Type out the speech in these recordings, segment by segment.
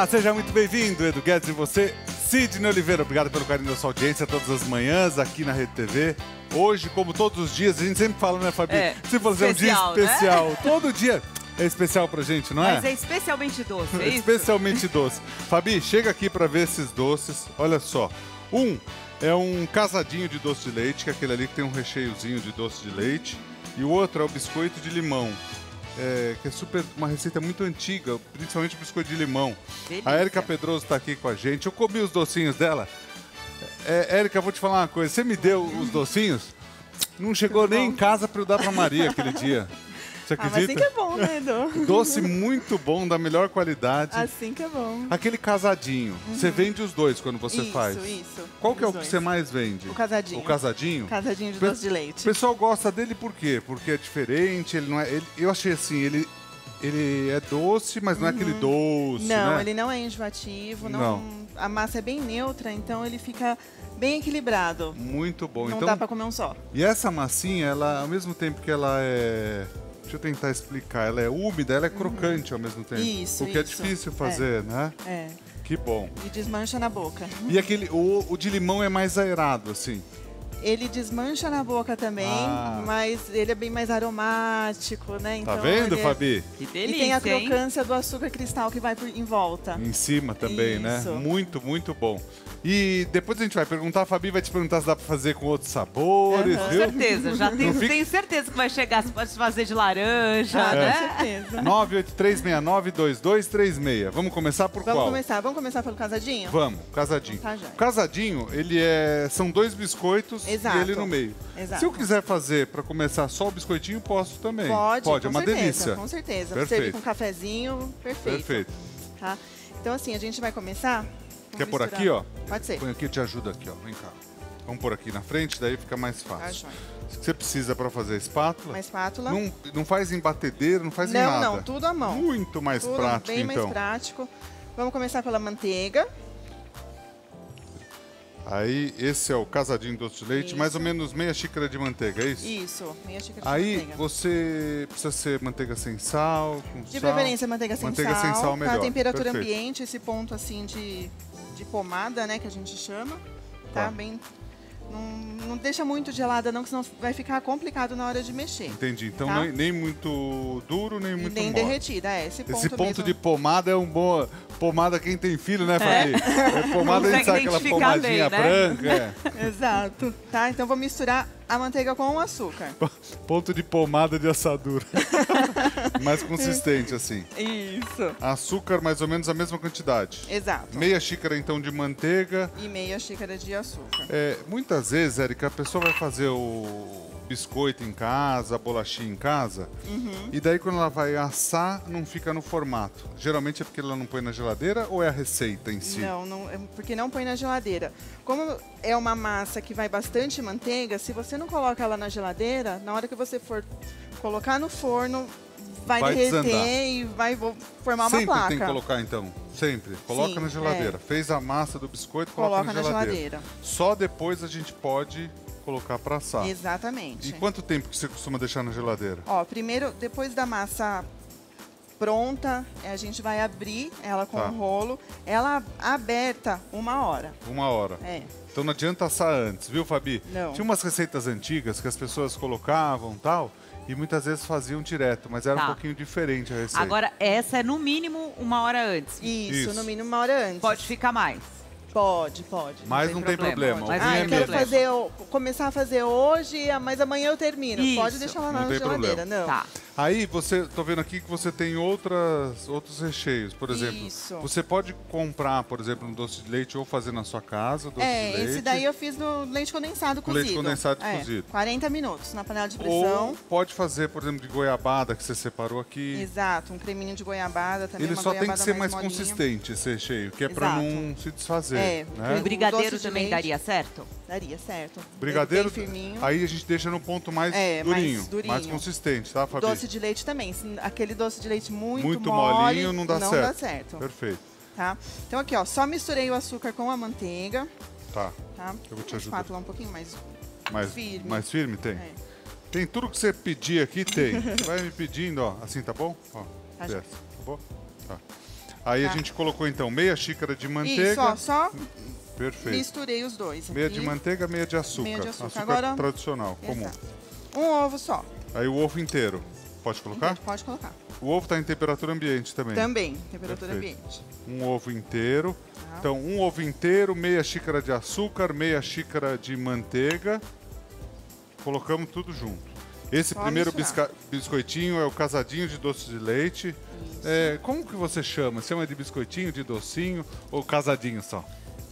Olá, seja muito bem-vindo, Edu Guedes e você, Sidney Oliveira. Obrigado pelo carinho da sua audiência todas as manhãs aqui na Rede TV. Hoje, como todos os dias, a gente sempre fala, né, Fabi? Se fosse um dia especial, né? Todo dia é especial pra gente, não é? Mas é especialmente doce, é isso? Especialmente doce. Fabi, chega aqui pra ver esses doces. Olha só. É um casadinho de doce de leite, que é aquele ali que tem um recheiozinho de doce de leite. E o outro é o biscoito de limão. Que é uma receita muito antiga, principalmente o biscoito de limão. Delícia. A Érica Pedroso está aqui com a gente. Eu comi os docinhos dela. Érica, vou te falar uma coisa. Você me deu os docinhos? Não chegou nem em casa para eu dar para Maria aquele dia. Você acredita? Mas assim que é bom, né, Edu? Doce muito bom, da melhor qualidade. Assim que é bom. Aquele casadinho. Você vende os dois quando você faz? Isso. Qual que é o que você mais vende? O casadinho. O casadinho? Casadinho de doce de leite. O pessoal gosta dele por quê? Porque é diferente, ele não é... eu achei assim, ele é doce, mas não é aquele doce, Não, né? ele não é enjoativo, não. A massa é bem neutra, então ele fica bem equilibrado. Muito bom. Não então, dá pra comer um só. E essa massinha, ela, ao mesmo tempo que ela é... Deixa eu tentar explicar. Ela é úmida, ela é crocante ao mesmo tempo. Isso, Porque é difícil fazer, né? É. Que bom. E desmancha na boca. E aquele, o de limão é mais aerado, assim? Ele desmancha na boca também, mas ele é bem mais aromático, né? Então, tá vendo, Fabi? Que delícia, e tem a crocância do açúcar cristal que vai em volta. Em cima também, né? Isso. Muito, muito bom. E depois a gente vai perguntar, a Fabi vai te perguntar se dá pra fazer com outros sabores, Com viu? certeza, já tenho certeza que vai chegar, você pode fazer de laranja, né? Com certeza. 983692236. Vamos começar por qual? Vamos começar pelo casadinho? Vamos, casadinho. Tá, já. O casadinho, são dois biscoitos. Exato. E ele no meio. Exato. Se eu quiser fazer para começar só o biscoitinho, posso também. Pode, é uma delícia. Com certeza. Perfeito. Servir com um cafezinho, perfeito. Perfeito. Tá? Então assim, a gente vai começar... Quer pôr aqui, ó? Pode ser. Põe aqui, eu te ajudo aqui, ó. Vem cá. Vamos pôr aqui na frente, daí fica mais fácil. O que você precisa para fazer a espátula? Uma espátula. Não faz em batedeira, não faz em nada. Não, tudo à mão. Muito mais prático, bem então. mais prático. Vamos começar pela manteiga. Aí, esse é o casadinho doce de leite, Isso. mais ou menos meia xícara de manteiga, é isso? Isso, meia xícara de Aí, manteiga. você precisa ser manteiga sem sal, com De sal. preferência, manteiga sem sal. Melhor. Tá? Temperatura Perfeito. ambiente, esse ponto assim de pomada, né, que a gente chama. Tá? Bem... Não deixa muito gelada não, que senão vai ficar complicado na hora de mexer. Entendi. Então, tá? nem muito duro, nem muito nem mole. derretida, Esse ponto mesmo. De pomada é um bom... Pomada quem tem filho, né, Fabi? Pomada, a gente sabe aquela pomadinha bem, né? branca. Exato. Tá? Então, vou misturar a manteiga com o açúcar. Ponto de pomada de assadura. Mais consistente, assim. Isso. Açúcar, mais ou menos a mesma quantidade. Exato. Meia xícara, então, de manteiga. E meia xícara de açúcar. Muitas vezes, Érica, a pessoa vai fazer o biscoito em casa, a bolachinha em casa, e daí quando ela vai assar, não fica no formato. Geralmente é porque ela não põe na geladeira ou é a receita em si? Não, porque não põe na geladeira. Como é uma massa que vai bastante manteiga, se você não coloca ela na geladeira, na hora que você for colocar no forno, vai derreter desandar. E vai formar Sempre uma placa. tem que colocar, então? Sempre? Coloca na geladeira. Fez a massa do biscoito, coloca na geladeira. Só depois a gente pode colocar para assar. Exatamente. E quanto tempo que você costuma deixar na geladeira? Primeiro, depois da massa pronta, a gente vai abrir ela com o rolo. Ela aberta 1 hora. 1 hora. Então não adianta assar antes, viu, Fabi? Não. Tinha umas receitas antigas que as pessoas colocavam tal, e muitas vezes faziam direto, mas era um pouquinho diferente a receita. Agora, essa é no mínimo 1 hora antes. Isso, no mínimo 1 hora antes. Pode ficar mais. Pode. Mas não tem problema. Eu quero começar a fazer hoje, mas amanhã eu termino. Isso. Pode deixar lá na geladeira, não. Tá. Aí, tô vendo aqui que você tem outros recheios. Por exemplo, você pode comprar, por exemplo, um doce de leite ou fazer na sua casa, doce de leite. Esse daí eu fiz no leite condensado cozido. Leite condensado cozido. 40 minutos na panela de pressão. Ou pode fazer, por exemplo, de goiabada, que você separou aqui. Exato, um creminho de goiabada também. Ele só tem que ser mais molinha. consistente, esse recheio, que é para não se desfazer. Né? O brigadeiro também daria certo? Daria certo. Brigadeiro, bem firminho. aí a gente deixa no ponto mais durinho, mais consistente, tá, Fabi? Doce de leite também. Aquele doce de leite muito molinho não dá certo. Não dá certo. Perfeito. Tá? Então aqui, ó, só misturei o açúcar com a manteiga. Tá. Tá? Eu vou te ajudar. A espátula um pouquinho mais firme. Mais firme, tem? Tem tudo que você pedir aqui, tem. Você vai me pedindo, ó, assim, tá bom? Ó, tá tá bom? Tá. Aí a Tá. gente colocou então meia xícara de manteiga. Isso, ó, só Perfeito. misturei os dois Meia aqui. de manteiga, meia de açúcar. Meia de açúcar. Açúcar Agora- tradicional, comum. Exato. Um ovo só. Aí o ovo inteiro. Pode colocar? Pode colocar. O ovo está em temperatura ambiente também. Também, temperatura Perfeito. ambiente. Um ovo inteiro. Tá. Então, um ovo inteiro, meia xícara de açúcar, meia xícara de manteiga. Colocamos tudo junto. Esse Só primeiro misturar. biscoitinho é o casadinho de doce de leite. Isso. É, como que você chama? Chama de biscoitinho, de docinho ou casadinho só?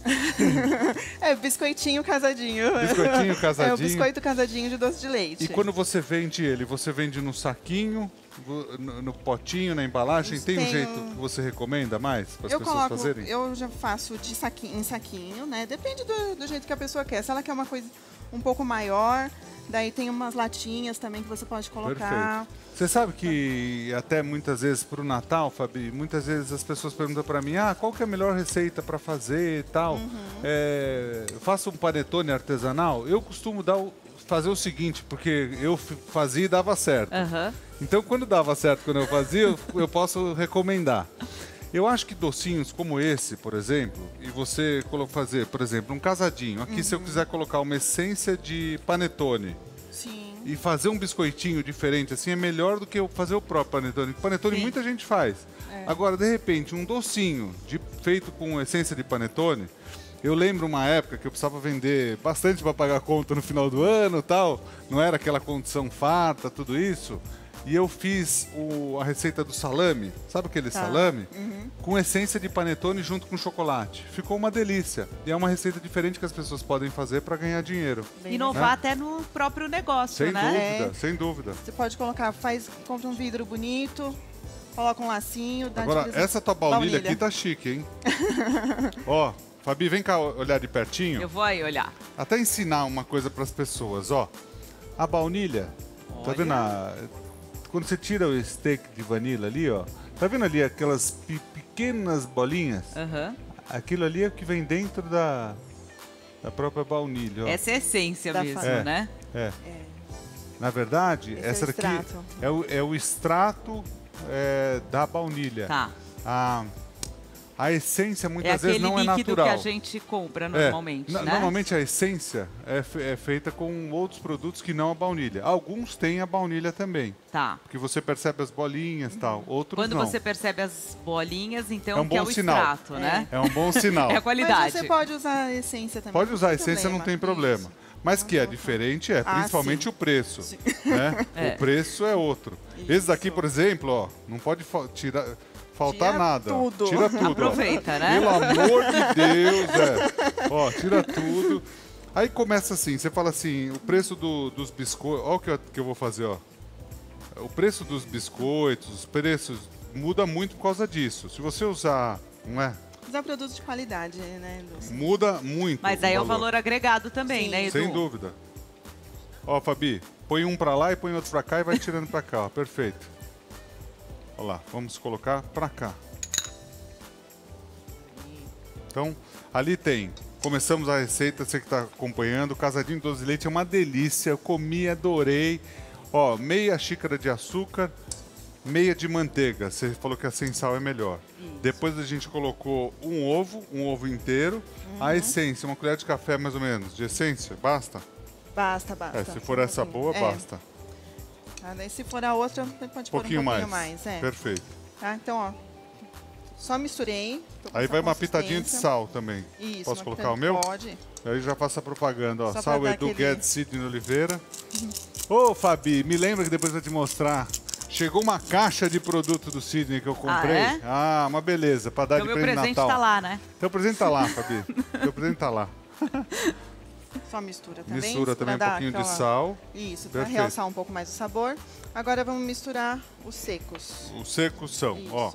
É, biscoitinho casadinho. Biscoitinho É o casadinho. biscoito casadinho de doce de leite. E quando você vende ele, você vende no saquinho, no potinho, na embalagem? Tem um Tenho- jeito que você recomenda mais para as eu pessoas coloco, fazerem? eu já faço de saquinho, em saquinho, né? Depende do jeito que a pessoa quer. Se ela quer uma coisa um pouco maior, daí tem umas latinhas também que você pode colocar. Perfeito. Você sabe que até muitas vezes para o Natal, Fabi, muitas vezes as pessoas perguntam para mim, qual que é a melhor receita para fazer e tal? Eu faço um panetone artesanal. Eu costumo fazer o seguinte, porque eu fazia e dava certo. Aham. Então, quando dava certo, quando eu fazia, eu posso recomendar. Eu acho que docinhos como esse, por exemplo, e você fazer, por exemplo, um casadinho. Aqui, se eu quiser colocar uma essência de panetone Sim. e fazer um biscoitinho diferente, assim, é melhor do que eu fazer o próprio panetone. Panetone Sim. muita gente faz. Agora, de repente, um docinho feito com essência de panetone. Eu lembro uma época que eu precisava vender bastante para pagar a conta no final do ano e tal. Não era aquela condição farta, tudo isso. E eu fiz a receita do salame, sabe aquele salame? Com essência de panetone junto com chocolate. Ficou uma delícia. E é uma receita diferente que as pessoas podem fazer para ganhar dinheiro. Bem Inovar Né? até no próprio negócio, Sem né? dúvida, sem dúvida. Você pode colocar, compra um vidro bonito, coloca um lacinho, dá Agora, de presente. essa tua baunilha aqui tá chique, hein? Ó, Fabi, vem cá olhar de pertinho. Eu vou aí olhar. Até ensinar uma coisa para as pessoas, ó. A baunilha, tá Olha. vendo? Quando você tira o steak de vanilla ali, ó, tá vendo ali aquelas pequenas bolinhas? Aham. Aquilo ali é o que vem dentro da própria baunilha, ó. Essa é a essência Da mesmo, farinha. né? É. Na verdade, Esse é o essa daqui extrato. é o extrato da baunilha. Tá. A essência É muitas aquele vezes não é líquido natural. que a gente compra normalmente, né? Normalmente a essência é feita com outros produtos que não a baunilha. Alguns têm a baunilha também, Tá. porque você percebe as bolinhas e tal. Outros Quando não. você percebe as bolinhas, então É um que é bom o sinal. extrato, né? É um bom sinal. É a Mas qualidade. você pode usar a essência também. Pode usar a tem essência, não tem problema. problema. Mas que é diferente principalmente sim. o preço. Né? É. O preço é outro. Esse daqui, por exemplo, ó, não pode faltar Tira nada. Ó. tudo. Tira tudo. Aproveita, ó. né? Pelo amor de Deus, Ó, tira tudo. Aí começa assim, você fala assim, o preço dos biscoitos... Olha o que eu vou fazer, ó. O preço dos biscoitos, os preços, muda muito por causa disso. Se você usar, não é? Usar produtos de qualidade, né, Dulce? Muda muito. Mas aí é o valor agregado também, Sim. né, Edu? Sem dúvida. Ó, Fabi, põe um pra lá e põe outro pra cá e vai tirando pra cá, ó. Perfeito. Olha lá, vamos colocar pra cá. Então, ali tem. Começamos a receita, você que tá acompanhando. O casadinho de doce de leite é uma delícia. Eu comi, adorei. Ó, meia xícara de açúcar, meia de manteiga. Você falou que a sem sal é melhor. Depois a gente colocou um ovo inteiro. A essência, uma colher de café mais ou menos. De essência, basta? Basta. Se for essa boa, basta. Tá, daí se for a outra, você pode Um pôr pouquinho um pouquinho mais. mais. Perfeito. Tá, então, ó. Só misturei. tô com Aí essa vai uma pitadinha de consistência. sal também. Isso. Posso uma colocar pitadinha- o meu? Pode. Aí já faço a propaganda, ó. Só pra Sal dar Edu aquele- Guedes Sidney Oliveira. Ô, Fabi, me lembra que depois eu vou te mostrar. Chegou uma caixa de produto do Sidney que eu comprei. é? Uma beleza, pra dar Então de meu presente presente Natal. tá lá, né? Teu presente tá lá, Fabi. Teu presente tá lá. Só mistura também. Mistura também um pra dar pouquinho de aquela- sal. Isso, para Perfeito. realçar um pouco mais o sabor. Agora vamos misturar os secos. Os secos são, Isso. ó.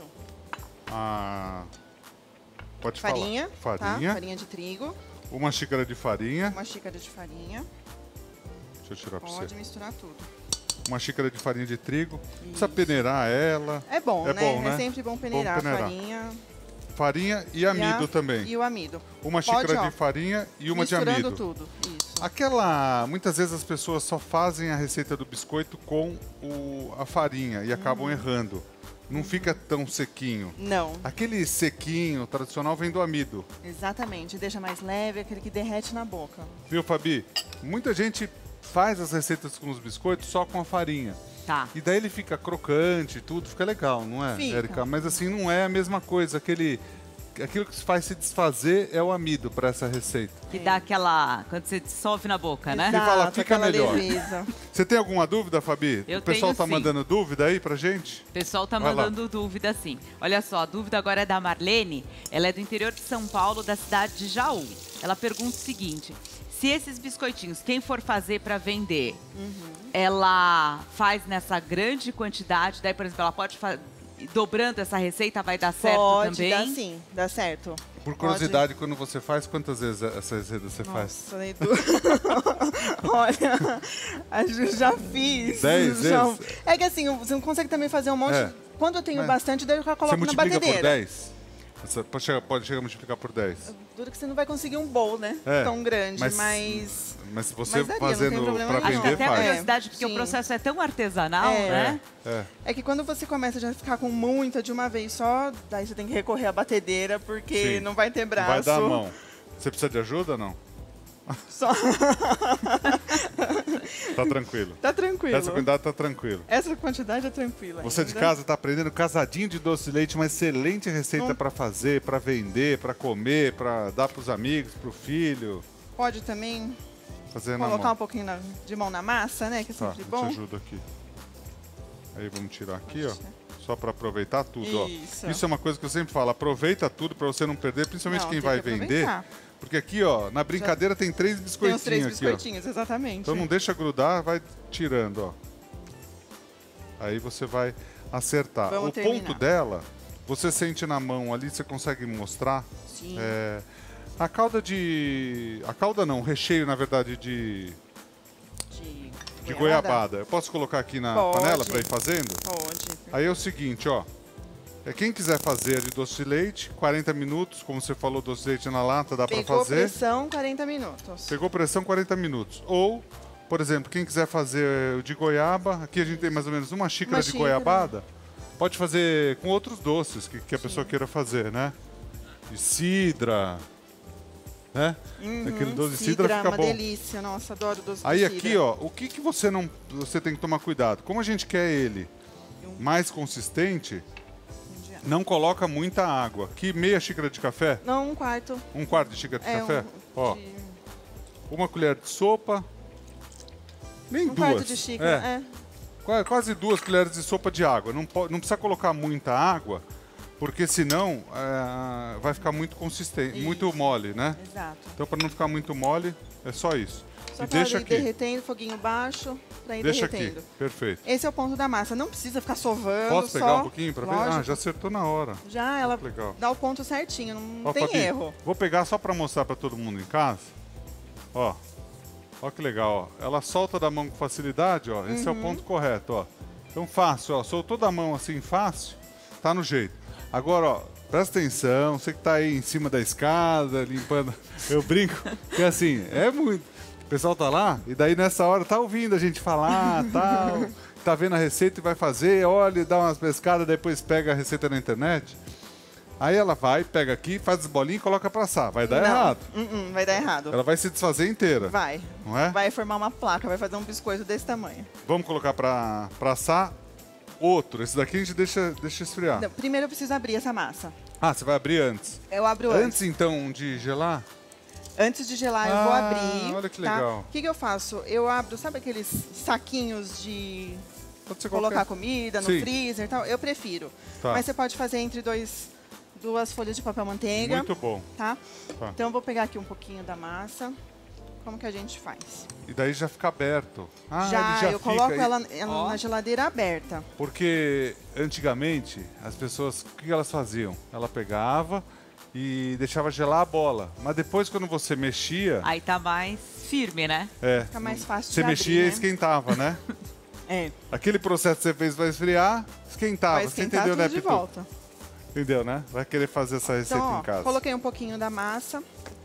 Pode Farinha, falar. tá? Farinha de trigo, Uma xícara de farinha. uma xícara de farinha. Deixa eu tirar pra Pode você. misturar tudo. Uma xícara de farinha de trigo. Precisa Isso. peneirar ela. É bom, É né? bom, né? É sempre bom peneirar, peneirar. a farinha Farinha e amido também. e o amido. Uma Pode, xícara ó, de farinha e uma de misturando amido. tudo. Isso. Muitas vezes as pessoas só fazem a receita do biscoito com a farinha e acabam errando. não fica tão sequinho. Não. Aquele sequinho tradicional vem do amido. Exatamente, deixa mais leve, aquele que derrete na boca. Viu, Fabi? Muita gente faz as receitas com os biscoitos só com a farinha. Tá. E daí ele fica crocante, tudo fica legal, não é, Fica. Érica? Mas assim, não é a mesma coisa. Aquilo que faz se desfazer é o amido para essa receita. Que dá aquela... Quando você dissolve na boca, né? Exato. fala, fica aquela melhor. leveza. Você tem alguma dúvida, Fabi? Eu o pessoal tenho, tá sim. mandando dúvida aí pra gente? O pessoal tá Vai lá. mandando dúvida, sim. Olha só, a dúvida agora é da Marlene. Ela é do interior de São Paulo, da cidade de Jaú. Ela pergunta o seguinte: se esses biscoitinhos, quem for fazer para vender, ela faz nessa grande quantidade, daí, por exemplo, ela pode dobrando essa receita, vai dar certo Pode também? dar sim, dá certo. Por curiosidade, quando você faz, quantas vezes essa receita você faz? Nossa, Edu. Olha, a Ju já fiz. 10 já... vezes? É que assim, você não consegue também fazer um monte. É. Quando eu tenho Mas bastante, daí eu já Você coloco na multiplica batedeira. por 10? Você pode chegar a multiplicar por 10. Duro que você não vai conseguir um bowl, né? É, Tão grande, mas- mas... Mas se você Mas daria, não tem fazendo problema pra nenhum. Acho que vender, até a faz. curiosidade, porque Sim. o processo é tão artesanal, É. né? É que quando você começa já a ficar com muita de uma vez só, daí você tem que recorrer à batedeira, porque Sim. não vai ter Não braço. vai dar a mão. Você precisa de ajuda ou não? Só... Tá tranquilo. Tá tranquilo. Essa quantidade tá tranquilo. Essa quantidade é tranquila. Você de ainda. casa tá aprendendo casadinho de doce de leite, uma excelente receita para fazer, para vender, para comer, para dar pros amigos, pro filho, Pode também fazer na colocar mão. um pouquinho de mão na massa, né? Que é Tá, sempre eu te bom. ajudo aqui. Aí vamos tirar aqui, ó. Só para aproveitar tudo, Isso. ó. Isso é uma coisa que eu sempre falo, aproveita tudo para você não perder, principalmente Não, quem tem vai que vender. aproveitar. Porque aqui, ó, na brincadeira tem 3 Tem biscoitinhos os 3 aqui, biscoitinhos, ó. exatamente. Então não deixa grudar, vai tirando, ó. Aí você vai acertar. Vamos O terminar. ponto dela, você sente na mão ali, você consegue mostrar. Sim. A calda de... A calda não, o recheio, na verdade, de goiabada. Eu posso colocar aqui na Pode. panela para ir fazendo? Pode. Aí é o seguinte, ó. Quem quiser fazer de doce de leite, 40 minutos, como você falou, doce de leite na lata, dá para Pegou fazer. pressão, 40 minutos. Pegou pressão, 40 minutos. Ou, por exemplo, quem quiser fazer o de goiaba, aqui a gente tem mais ou menos uma xícara de xícara. goiabada, pode fazer com outros doces que a pessoa queira fazer, né? De cidra, né? Aquele doce de cidra fica uma bom. delícia. Nossa, adoro doce de Aí cidra. aqui, ó, o que você tem que tomar cuidado? Como a gente quer ele mais consistente, não coloca muita água. Aqui, meia xícara de café, Não, 1/4. 1/4 de xícara de café, ó. de- Uma colher de sopa, nem 1/4 duas. de xícara, Quase 2 colheres de sopa de água. Não precisa colocar muita água, porque senão vai ficar muito consistente, muito mole, né? Exato. Então, para não ficar muito mole, é só isso. Só E pra deixa ir aqui. derretendo, foguinho baixo, pra ir Deixa derretendo. aqui. Perfeito. Esse é o ponto da massa. Não precisa ficar sovando. Posso pegar só... um pouquinho para ver? Lógico. Ah, já acertou na hora. Já, ela Legal. dá o ponto certinho, não Ó, tem Fabi, erro. Vou pegar só para mostrar para todo mundo em casa. Ó. Ó que legal, ó. Ela solta da mão com facilidade, ó. Esse é o ponto correto, ó. Então fácil, ó. Soltou da mão assim fácil, tá no jeito. Agora, ó, presta atenção, você que tá aí em cima da escada, limpando. Eu brinco, que assim, é muito. O pessoal tá lá, e daí nessa hora tá ouvindo a gente falar, tal, tá vendo a receita e vai fazer, olha, dá umas pescadas, depois pega a receita na internet. Aí ela vai, pega aqui, faz as bolinhas e coloca pra assar. Vai dar Não, errado. vai dar errado. Ela vai se desfazer inteira. Vai. Não é? Vai formar uma placa, vai fazer um biscoito desse tamanho. Vamos colocar pra assar outro. Esse daqui a gente deixa esfriar. Não, primeiro eu preciso abrir essa massa. Ah, você vai abrir antes. Eu abro antes. Antes, então, de gelar? Antes de gelar, eu vou Ah, abrir. olha que tá? legal. O que eu faço? Eu abro, sabe aqueles saquinhos de Pode ser colocar qualquer... comida no Sim. freezer e tal? Eu prefiro. Tá. Mas você pode fazer entre duas folhas de papel manteiga. Muito bom. Tá? Tá. Então eu vou pegar aqui um pouquinho da massa. Como que a gente faz? E daí já fica aberto. Ah, ele já já eu fica. coloco E- ela Ó. na geladeira aberta. Porque antigamente as pessoas, o que elas faziam? Ela pegava e deixava gelar a bola. Mas depois, quando você mexia, Aí tá mais firme, né? Fica mais fácil você de mexia abrir, e né? esquentava, né? É, Aquele processo que você fez vai esfriar, esquentava. vai Você esquentar entendeu, tudo né, de Pitu? volta. Entendeu, né? Vai querer fazer essa receita Então, ó, em casa. coloquei um pouquinho da massa.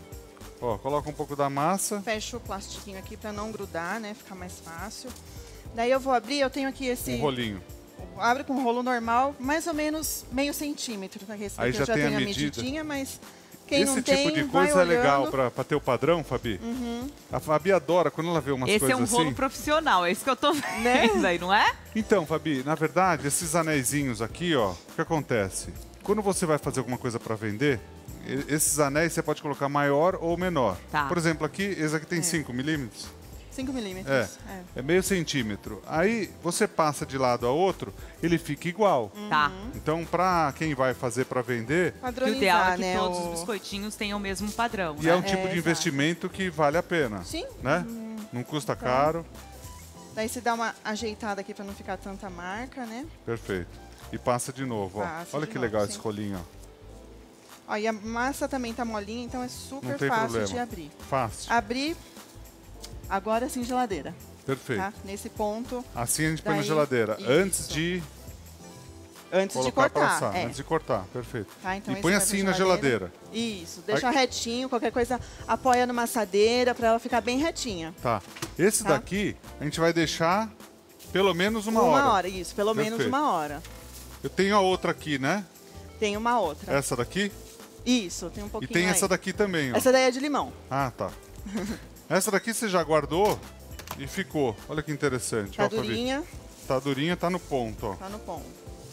Ó, coloca um pouco da massa. Fecho o plastiquinho aqui para não grudar, né? Ficar mais fácil. Daí eu vou abrir, eu tenho aqui esse... Um rolinho. abre com rolo normal, mais ou menos meio centímetro. Tá? Esse Aí daqui já eu já tem a tenho a medida. medidinha, mas quem Esse não tipo tem, de vai coisa é legal olhando. para ter o padrão, Fabi. A Fabi adora quando ela vê umas Esse coisas é um rolo assim. profissional, é isso que eu tô vendo Né? aí, não é? Então, Fabi, na verdade, esses anéisinhos aqui, ó, o que acontece? Quando você vai fazer alguma coisa para vender, esses anéis você pode colocar maior ou menor. Tá. Por exemplo, aqui, esse aqui tem 5 milímetros. 5 milímetros. É meio centímetro. Aí você passa de lado a outro, ele fica igual. Tá. Então, para quem vai fazer para vender, O ideal é Padronizar, que né? todos os biscoitinhos tenham o mesmo padrão, e né? é um tipo de exato. investimento que vale a pena. Sim. Né? Não custa caro. Daí você dá uma ajeitada aqui para não ficar tanta marca, né? Perfeito. E passa de novo, ó. Passa Olha de que novo, legal sim. esse rolinho, ó. Ó, e a massa também tá molinha, então é Não super tem fácil problema. de abrir. Fácil. Abrir agora sim geladeira, Perfeito. tá? Nesse ponto, Assim a gente põe na Daí, geladeira. isso. Antes de antes de colocar pra cortar. assar. É. Antes de cortar, perfeito. Tá, então E esse põe vai pra assim na geladeira. Isso, deixa Aí- retinho, qualquer coisa apoia numa assadeira para ela ficar bem retinha. Tá. Esse Tá. daqui a gente vai deixar pelo menos uma Uma hora. hora, isso, pelo menos Perfeito. uma hora. Eu tenho a outra aqui, né? Tem uma outra. Essa daqui. Isso, tem um E pouquinho tem aí. essa daqui também, ó. Essa daí é de limão. Ah, tá. Essa daqui você já guardou e ficou. Olha que interessante. Tá ó, Fabi. durinha, Tá durinha, tá no ponto, ó. tá no ponto.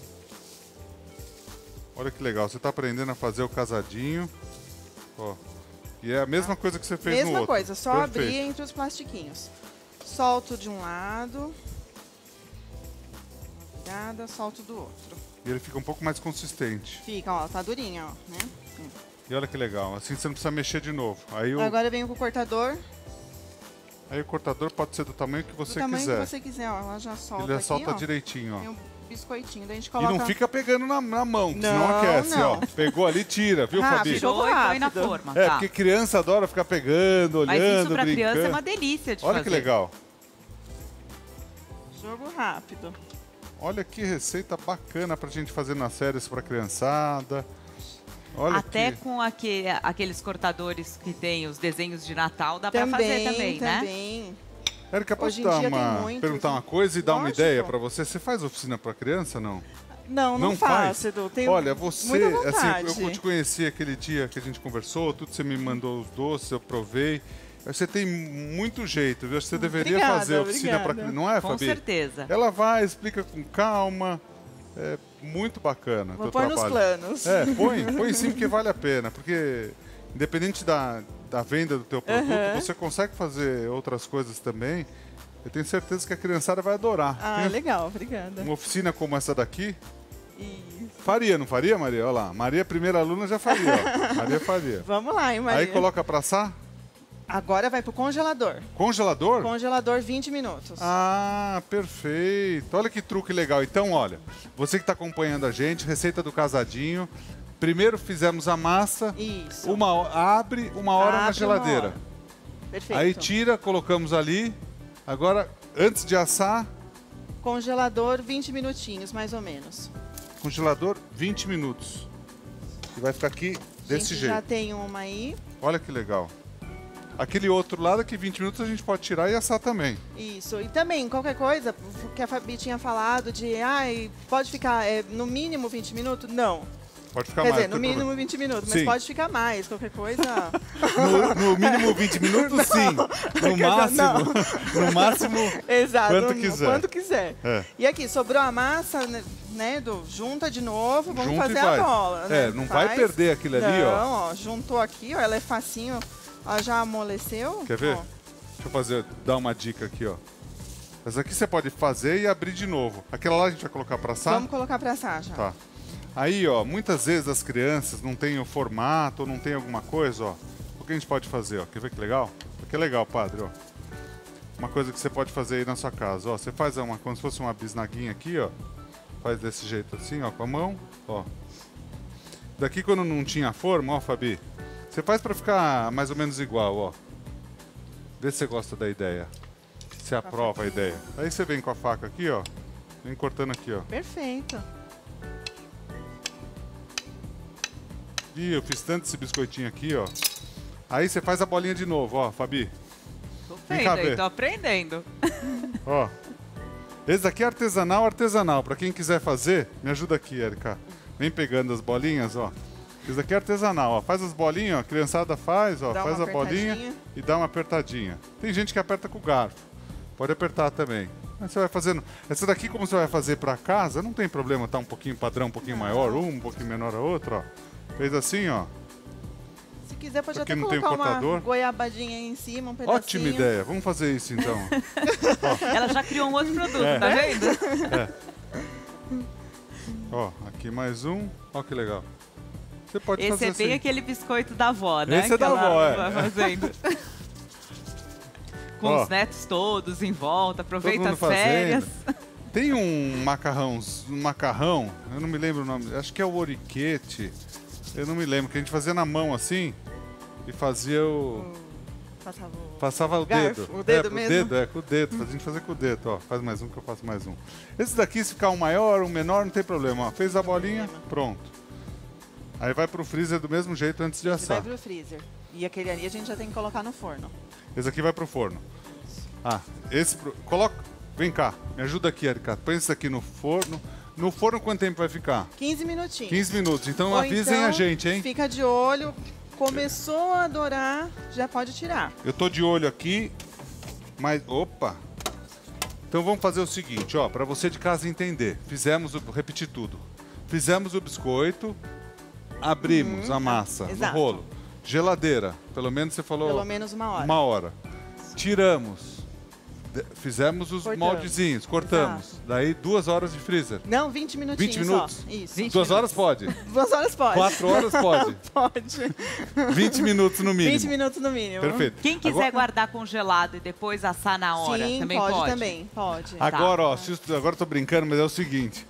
Olha que legal. Você tá aprendendo a fazer o casadinho. Ó. E é a mesma coisa que você fez no Mesma outro. coisa, só Perfeito. abrir entre os plastiquinhos. Solto de um lado. Virada, solto do outro. E ele fica um pouco mais consistente. Fica, ó, tá durinha, ó, né? E olha que legal. Assim você não precisa mexer de novo. Aí o, Agora eu venho com o cortador, aí o cortador pode ser do tamanho que do você tamanho quiser. que você quiser, ó. Ela já solta Ele aqui, solta ó. direitinho, ó. Tem um biscoitinho, daí a gente E coloca... não fica pegando na mão, que senão Não, aquece, não. ó. Pegou ali, tira, viu, Rápido. Fabi? Jogo Tirou e põe na rápido. forma, É, tá. porque criança adora ficar pegando, olhando, Mas isso pra brincando. criança é uma delícia de Olha fazer. que legal. Jogo rápido. Olha que receita bacana pra gente fazer nas férias pra criançada. Olha Até que... com aqueles cortadores que tem os desenhos de Natal, dá pra fazer também, né? Também. Érica, posso Hoje em dia tem dar muitos. perguntar uma coisa e dar uma Lógico. ideia pra você? Você faz oficina pra criança, não? Não, não faz? faço, Edu. Tenho Olha, você, muita vontade. assim, eu te conheci aquele dia que a gente conversou, tudo você me mandou os doces, eu provei. Você tem muito jeito, viu? Você deveria Obrigada, fazer oficina para obrigada. não é, Com Fabi? certeza. Ela vai, explica com calma. É muito bacana. Vou teu pôr nos trabalho. planos. É, põe sim, porque vale a pena. Porque independente da venda do teu produto, você consegue fazer outras coisas também. Eu tenho certeza que a criançada vai adorar. Ah, Tem legal, obrigada. uma oficina como essa daqui, Isso. faria, não faria, Maria? Olha lá, Maria, primeira aluna, já faria. Ó. Maria faria. Vamos lá, hein, Maria? Aí coloca pra assar. Agora vai pro congelador. Congelador? Congelador 20 minutos. Ah, perfeito. Olha que truque legal. Então, olha, você que está acompanhando a gente, receita do casadinho. Primeiro fizemos a massa, Isso. abre uma hora na Abre uma geladeira. hora. Perfeito. Aí tira, colocamos ali. Agora, antes de assar, Congelador 20 minutinhos, mais ou menos. congelador 20 minutos. E vai ficar aqui desse Gente, jeito. já tem uma aí. Olha que legal. Aquele outro lado, aqui 20 minutos, a gente pode tirar e assar também. Isso. E também, qualquer coisa que a Fabi tinha falado de, pode ficar no mínimo 20 minutos? Não. Pode ficar Quer mais. dizer, no não tem mínimo problema. 20 minutos, mas Sim. pode ficar mais. Qualquer coisa. No mínimo 20 minutos, sim. No máximo, Exato. Quanto quiser. Quanto quiser. É. E aqui, sobrou a massa, né, junta de novo, vamos Junta fazer e a faz. bola. Né? É, não vai perder aquilo ali, ó. Não, ó, juntou aqui, ó, ela é facinho, ela já amoleceu. Quer ver? Ó. Deixa eu dar uma dica aqui, ó. Essa aqui você pode fazer e abrir de novo. Aquela lá a gente vai colocar pra assar? Vamos colocar pra assar já. Tá. Aí, ó, muitas vezes as crianças não têm o formato ou não tem alguma coisa, ó. O que a gente pode fazer, ó? Quer ver que legal? Que legal, padre, ó. Uma coisa que você pode fazer aí na sua casa, ó. Você faz como se fosse uma bisnaguinha aqui, ó. Faz desse jeito assim, ó, com a mão, ó. Daqui quando não tinha forma, ó, Fabi. Você faz pra ficar mais ou menos igual, ó. Vê se você gosta da ideia. Você aprova a ideia. Aí você vem com a faca aqui, ó. Vem cortando aqui, ó. Perfeito. Ih, eu fiz tanto esse biscoitinho aqui, ó. Aí você faz a bolinha de novo, ó, Fabi. Tô Vem cá vendo aí, ver. tô aprendendo. Ó. Esse daqui é artesanal, artesanal. Para quem quiser fazer, me ajuda aqui, Érica. Vem pegando as bolinhas, ó. Esse daqui é artesanal, ó. Faz as bolinhas, ó. A criançada faz, ó. Faz a bolinha e dá uma apertadinha. Tem gente que aperta com o garfo. Pode apertar também. Mas você vai fazendo... Essa daqui, como você vai fazer para casa, não tem problema, tá um pouquinho padrão, um pouquinho maior, um pouquinho menor a outro, ó. Fez assim, ó. Se quiser, pode Aqui até não tem colocar uma cortador. goiabadinha aí em cima, um pedacinho. Ótima ideia. Vamos fazer isso, então. Ela já criou um outro produto, tá vendo? Ó, aqui mais um. Ó que legal. Você pode Esse fazer é bem assim. aquele biscoito da avó, né? Esse é que da ela avó, vai fazendo. Com Ó. os netos todos em volta, aproveita Todo as mundo férias. Tem um macarrão, eu não me lembro o nome, acho que é o oriquete, eu não me lembro, que a gente fazia na mão assim e fazia o... Passava o garfo, dedo. o dedo mesmo? Com o dedo, a gente fazia com o dedo, ó. Faz mais um que eu faço mais um. Esse daqui, se ficar um maior, um menor, não tem problema, ó. Fez a bolinha, pronto. Aí vai pro freezer do mesmo jeito antes de assar. Vai pro freezer. E aquele ali a gente já tem que colocar no forno. Esse aqui vai pro forno. Ah, coloca... Vem cá, me ajuda aqui, Erika. Põe esse aqui no forno. No forno, quanto tempo vai ficar? 15 minutinhos. 15 minutos. Então Ou avisem então, a gente, hein? Fica de olho. Começou a dourar, já pode tirar. Eu tô de olho aqui, mas... Opa! Então vamos fazer o seguinte, ó, para você de casa entender. Vou repetir tudo. Fizemos o biscoito, abrimos a massa no exato. rolo. Geladeira, pelo menos você falou... Pelo menos uma hora. Uma hora. Tiramos. Fizemos os moldezinhos, cortamos. Exato. Daí 2 horas de freezer. Não, 20 minutinhos 20 minutos? só. Isso. 2 horas pode. 2 horas pode. 4 horas pode. Pode. 20 minutos no mínimo. 20 minutos no mínimo. Perfeito. Quem quiser guardar congelado e depois assar na hora, Sim, também pode pode? também, pode. Agora, ó, agora eu tô brincando, mas é o seguinte.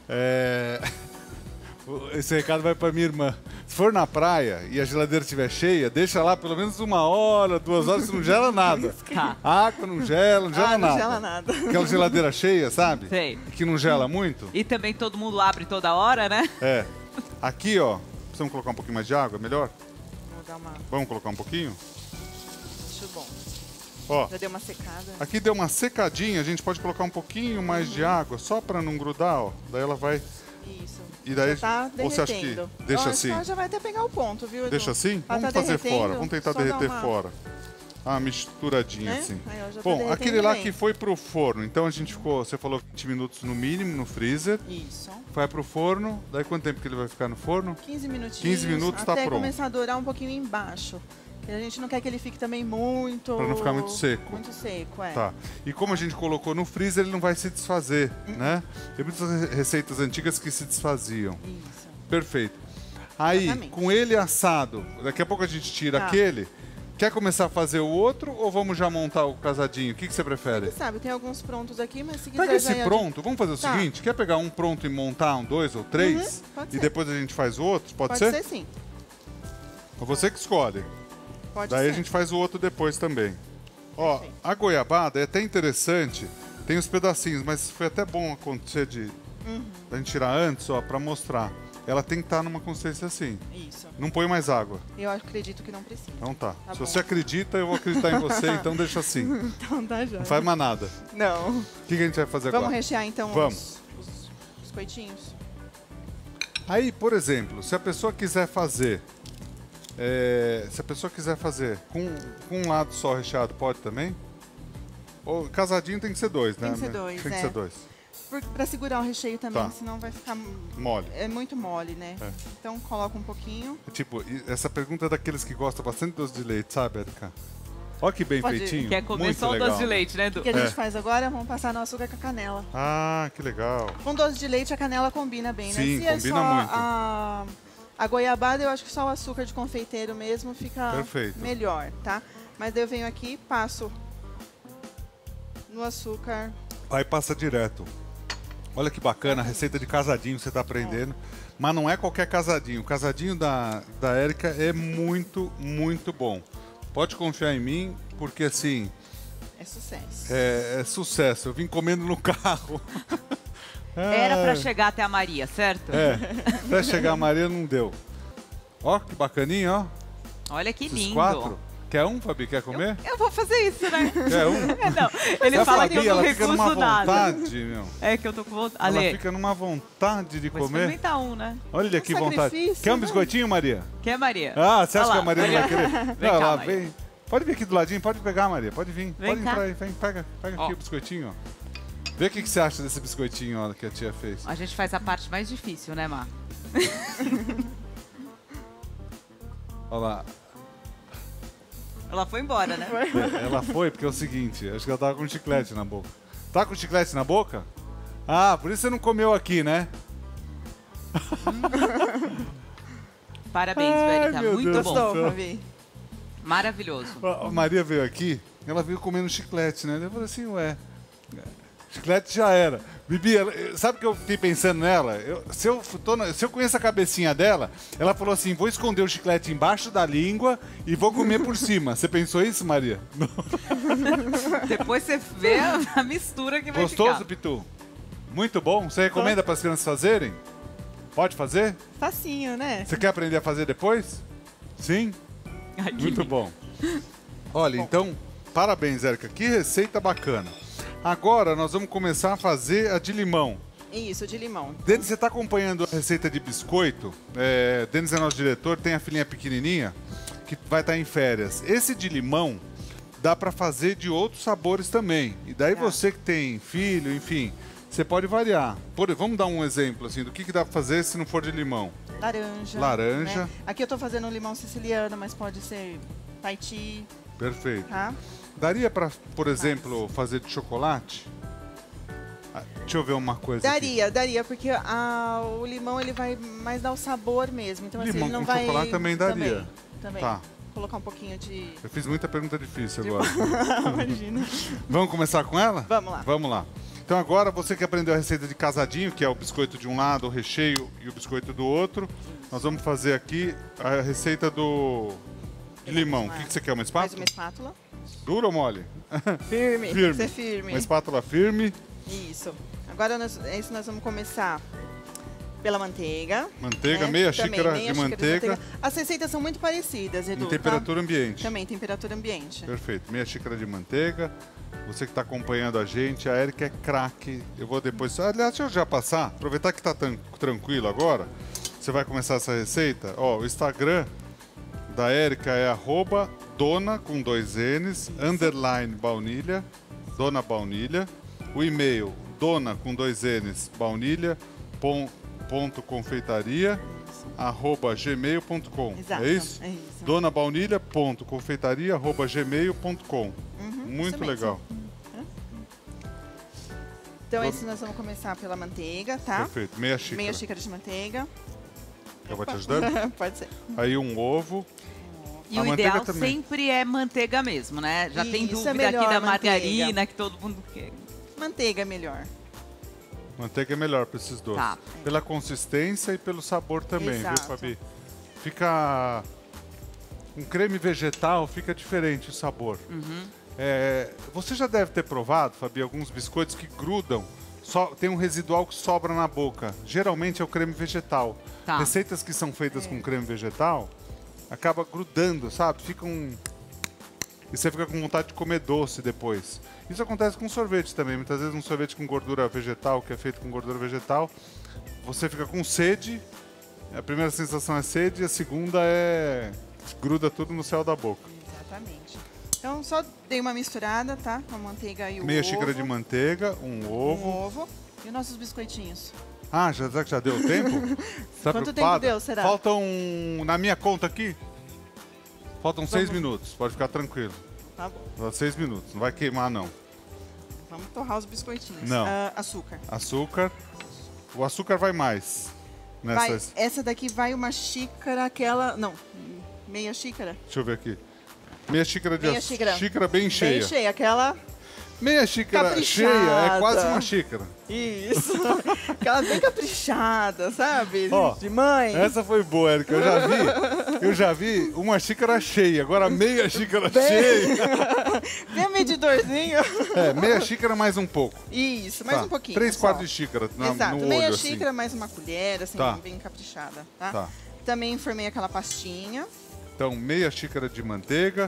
Esse recado vai pra minha irmã. Se for na praia e a geladeira estiver cheia, deixa lá pelo menos 1 hora, 2 horas, não gela nada. Tá. Água não gela, não gela nada. Não gela nada. Aquela geladeira cheia, sabe? Sei. Que não gela muito. E também todo mundo abre toda hora, né? É. Aqui, ó, precisamos colocar um pouquinho mais de água, melhor? Vou dar uma... Vamos colocar um pouquinho? Acho bom. Ó, Já deu uma secada. aqui deu uma secadinha, a gente pode colocar um pouquinho mais de água, só pra não grudar, ó. Daí ela vai... Isso. E daí, Já tá ou você acha que derretendo. deixa Ó, assim? então já vai até pegar o ponto, viu, Edu? Deixa assim? Ela Vamos tá fazer derretendo, fora, vamos tentar só dá derreter uma- fora. Ah, misturadinha Né? assim. Aí, ó, já tá Bom, derretendo aquele lá bem. que foi pro forno, então a gente ficou, você falou 20 minutos no mínimo no freezer, Isso. vai pro forno, daí quanto tempo que ele vai ficar no forno? 15 minutinhos. 15 minutos tá até pronto. começar a dourar um pouquinho embaixo. Porque a gente não quer que ele fique também muito... Pra não ficar muito seco. Muito seco, é. Tá. E como a gente colocou no freezer, ele não vai se desfazer, né? Tem muitas receitas antigas que se desfaziam. Isso. Perfeito. Aí, Exatamente. com ele assado, daqui a pouco a gente tira Tá. aquele. Quer começar a fazer o outro ou vamos já montar o casadinho? O que você prefere? Você sabe, tem alguns prontos aqui, mas se quiser... Pega esse já- pronto, vamos fazer o Tá. seguinte, quer pegar um pronto e montar um, 2 ou 3? pode E ser. depois a gente faz o outro? Pode Pode ser? ser sim. É você que escolhe. Pode Daí ser. a gente faz o outro depois também. Ó, Perfeito. a goiabada é até interessante, tem os pedacinhos, mas foi até bom acontecer de a gente tirar antes, ó, pra mostrar. Ela tem que estar numa consistência assim. Isso. Não põe mais água. Eu acredito que não precisa. Então tá. Tá Se bom. você acredita, eu vou acreditar em você, então deixa assim. Não Então tá já. faz mais nada. Não. O que a gente vai fazer Vamos agora? rechear então Vamos. os biscoitinhos? Aí, por exemplo, se a pessoa quiser fazer... com um lado só recheado, pode também? Ou casadinho tem que ser 2, né? Tem que ser 2, Tem que é. ser 2. Pra segurar o recheio também, Tá. senão vai ficar... Mole. É muito mole, né? É. Então coloca um pouquinho. Tipo, essa pergunta é daqueles que gostam bastante de doce de leite, sabe, Erika? Olha que bem Pode- feitinho. Quer comer Muito só o legal. doce de leite, né, Edu? O que a gente faz agora? Vamos passar no açúcar com a canela. Ah, que legal. Com doce de leite a canela combina bem, né? Sim, Se é combina só muito. a goiabada, eu acho que só o açúcar de confeiteiro mesmo fica Perfeito. melhor, tá? Mas daí eu venho aqui, passo no açúcar. Aí passa direto. Olha que bacana, a receita de casadinho você tá aprendendo. Mas não é qualquer casadinho. O casadinho da Erika é muito, muito bom. Pode confiar em mim, porque assim, É sucesso. é sucesso. Eu vim comendo no carro. Era pra Ah, chegar até a Maria, certo? Até chegar a Maria não deu. Ó, que bacaninha, ó. Olha que Esses lindo. 4. Quer um, Fabi? Quer comer? Eu vou fazer isso, né? Quer um? Não, ele A fala Fabi, que eu não ela fica numa recuso nada. vontade, meu. É que eu tô com vontade. Ela Ale, fica numa vontade de vou comer. experimentar um, né? Olha que vontade. sacrifício, Quer um né? biscoitinho, Maria? Quer, Maria? Ah, você acha Olha que lá, a Maria não vai Maria. querer? Vem Não, cá, ela Maria. vem. Pode vir aqui do ladinho, pode pegar, Maria. Pode vir. Vem Pode cá. entrar aí. Vem, pega Ó. aqui o biscoitinho, ó. Vê o que você acha desse biscoitinho ó, que a tia fez. A gente faz a parte mais difícil, né, Má? Olha lá. Ela foi embora, né? Ela foi porque é o seguinte, acho que ela tava com chiclete na boca. Tá com chiclete na boca? Ah, por isso você não comeu aqui, né? Parabéns, Ai, Verita. meu Muito Deus. bom. Gostou, Fabi? Maravilhoso. A Maria veio aqui, ela veio comendo chiclete, né? Eu falei assim, ué, chiclete já era. Bibi, sabe o que eu fiquei pensando nela? Se eu conheço a cabecinha dela, ela falou assim, vou esconder o chiclete embaixo da língua e vou comer por cima. Você pensou isso, Maria? Depois você vê a mistura que vai Gostoso, ficar. Pitu? Muito bom? Você recomenda para as crianças fazerem? Pode fazer? Facinho, né? Você quer aprender a fazer depois? Sim? Ai, que Muito lindo. bom. Olha, então, parabéns, Érica. Que receita bacana. Agora nós vamos começar a fazer a de limão. Isso, de limão. Denis, você está acompanhando a receita de biscoito? Denis é nosso diretor, tem a filhinha pequenininha que vai estar em férias. Esse de limão dá para fazer de outros sabores também. E daí Tá. você que tem filho, enfim, você pode variar. Vamos dar um exemplo assim do que dá para fazer se não for de limão. Laranja. Laranja. Né? Aqui eu tô fazendo um limão siciliano, mas pode ser Tahiti, Perfeito. tá? Daria para, por exemplo, fazer de chocolate? Ah, deixa eu ver uma coisa aqui. Daria, porque o limão ele vai mais dar o sabor mesmo. Então assim, Limão ele não com vai... chocolate também daria. Também. Tá. Colocar um pouquinho de... Eu fiz muita pergunta difícil agora. Imagina. Vamos começar com ela? Vamos lá. Vamos lá. Então agora você que aprendeu a receita de casadinho, que é o biscoito de um lado, o recheio e o biscoito do outro, nós vamos fazer aqui a receita de limão. O que você quer? Uma Mais espátula? uma espátula. Dura ou mole? Firme. Firme. Ser firme. Uma espátula firme. Isso. Agora nós vamos começar pela manteiga. Manteiga, né? meia Também, xícara meia de xícara manteiga As receitas são muito parecidas, Edu. em temperatura ambiente. Também, temperatura ambiente. Perfeito. Meia xícara de manteiga. Você que está acompanhando a gente, a Érica é craque. Eu vou depois... Aliás, deixa eu já passar. Aproveitar que está tranquilo agora. Você vai começar essa receita. Ó, o Instagram da Érica é @dona com 2 N's, _baunilha, dona baunilha. O e-mail dona com 2 N's, baunilha, ponto confeitaria, @gmail.com. Exato. É isso? É isso. donabaunilha.confeitaria@gmail.com. Muito isso mesmo. legal. Então, esse nós vamos começar pela manteiga, tá? Perfeito. Meia xícara. Meia xícara de manteiga. Eu vou te ajudando? Pode ser. Aí um ovo. E A o manteiga ideal também. sempre é manteiga mesmo, né? Já tem Isso, dúvida é melhor aqui da manteiga. margarina, que todo mundo quer. Manteiga é melhor. Manteiga é melhor para esses doces. Tá. Pela consistência e pelo sabor também, Exato. viu, Fabi? Fica... Um creme vegetal fica diferente o sabor. Você já deve ter provado, Fabi, alguns biscoitos que grudam. Tem um residual que sobra na boca. Geralmente é o creme vegetal. Tá. Receitas que são feitas com creme vegetal acaba grudando, sabe? E você fica com vontade de comer doce depois. Isso acontece com sorvete também. Muitas vezes um sorvete com gordura vegetal, que é feito com gordura vegetal, você fica com sede. A primeira sensação é sede e a segunda é... gruda tudo no céu da boca. Exatamente. Então, só dei uma misturada, tá? Com a manteiga e o Meia ovo. xícara de manteiga, um ovo. Um ovo. E os nossos biscoitinhos. Ah, será que já deu tempo? Você tá Quanto preocupada? tempo deu, será? Faltam, na minha conta aqui, faltam 6 minutos. Pode ficar tranquilo. Tá bom. Faltam 6 minutos. Não vai queimar, não. Vamos torrar os biscoitinhos. Não. Açúcar. Açúcar. O açúcar vai mais. Nessas... Essa daqui vai uma xícara, aquela... Não, meia xícara. Deixa eu ver aqui. Meia xícara de Meia açúcar. xícara. Bem cheia. Bem cheia, aquela... Meia xícara Caprichada. cheia é quase uma xícara. Isso. Aquela bem caprichada, sabe? Ó, de mãe. Essa foi boa, Érica. Eu já vi uma xícara cheia. Agora meia xícara cheia. Bem medidorzinho. Meia xícara mais um pouco. Isso, mais Tá. um pouquinho. 3 só. quartos de xícara Exato, no olho, meia assim. xícara mais uma colher, assim, Tá. bem caprichada, tá? Tá. Também formei aquela pastinha. Então, meia xícara de manteiga,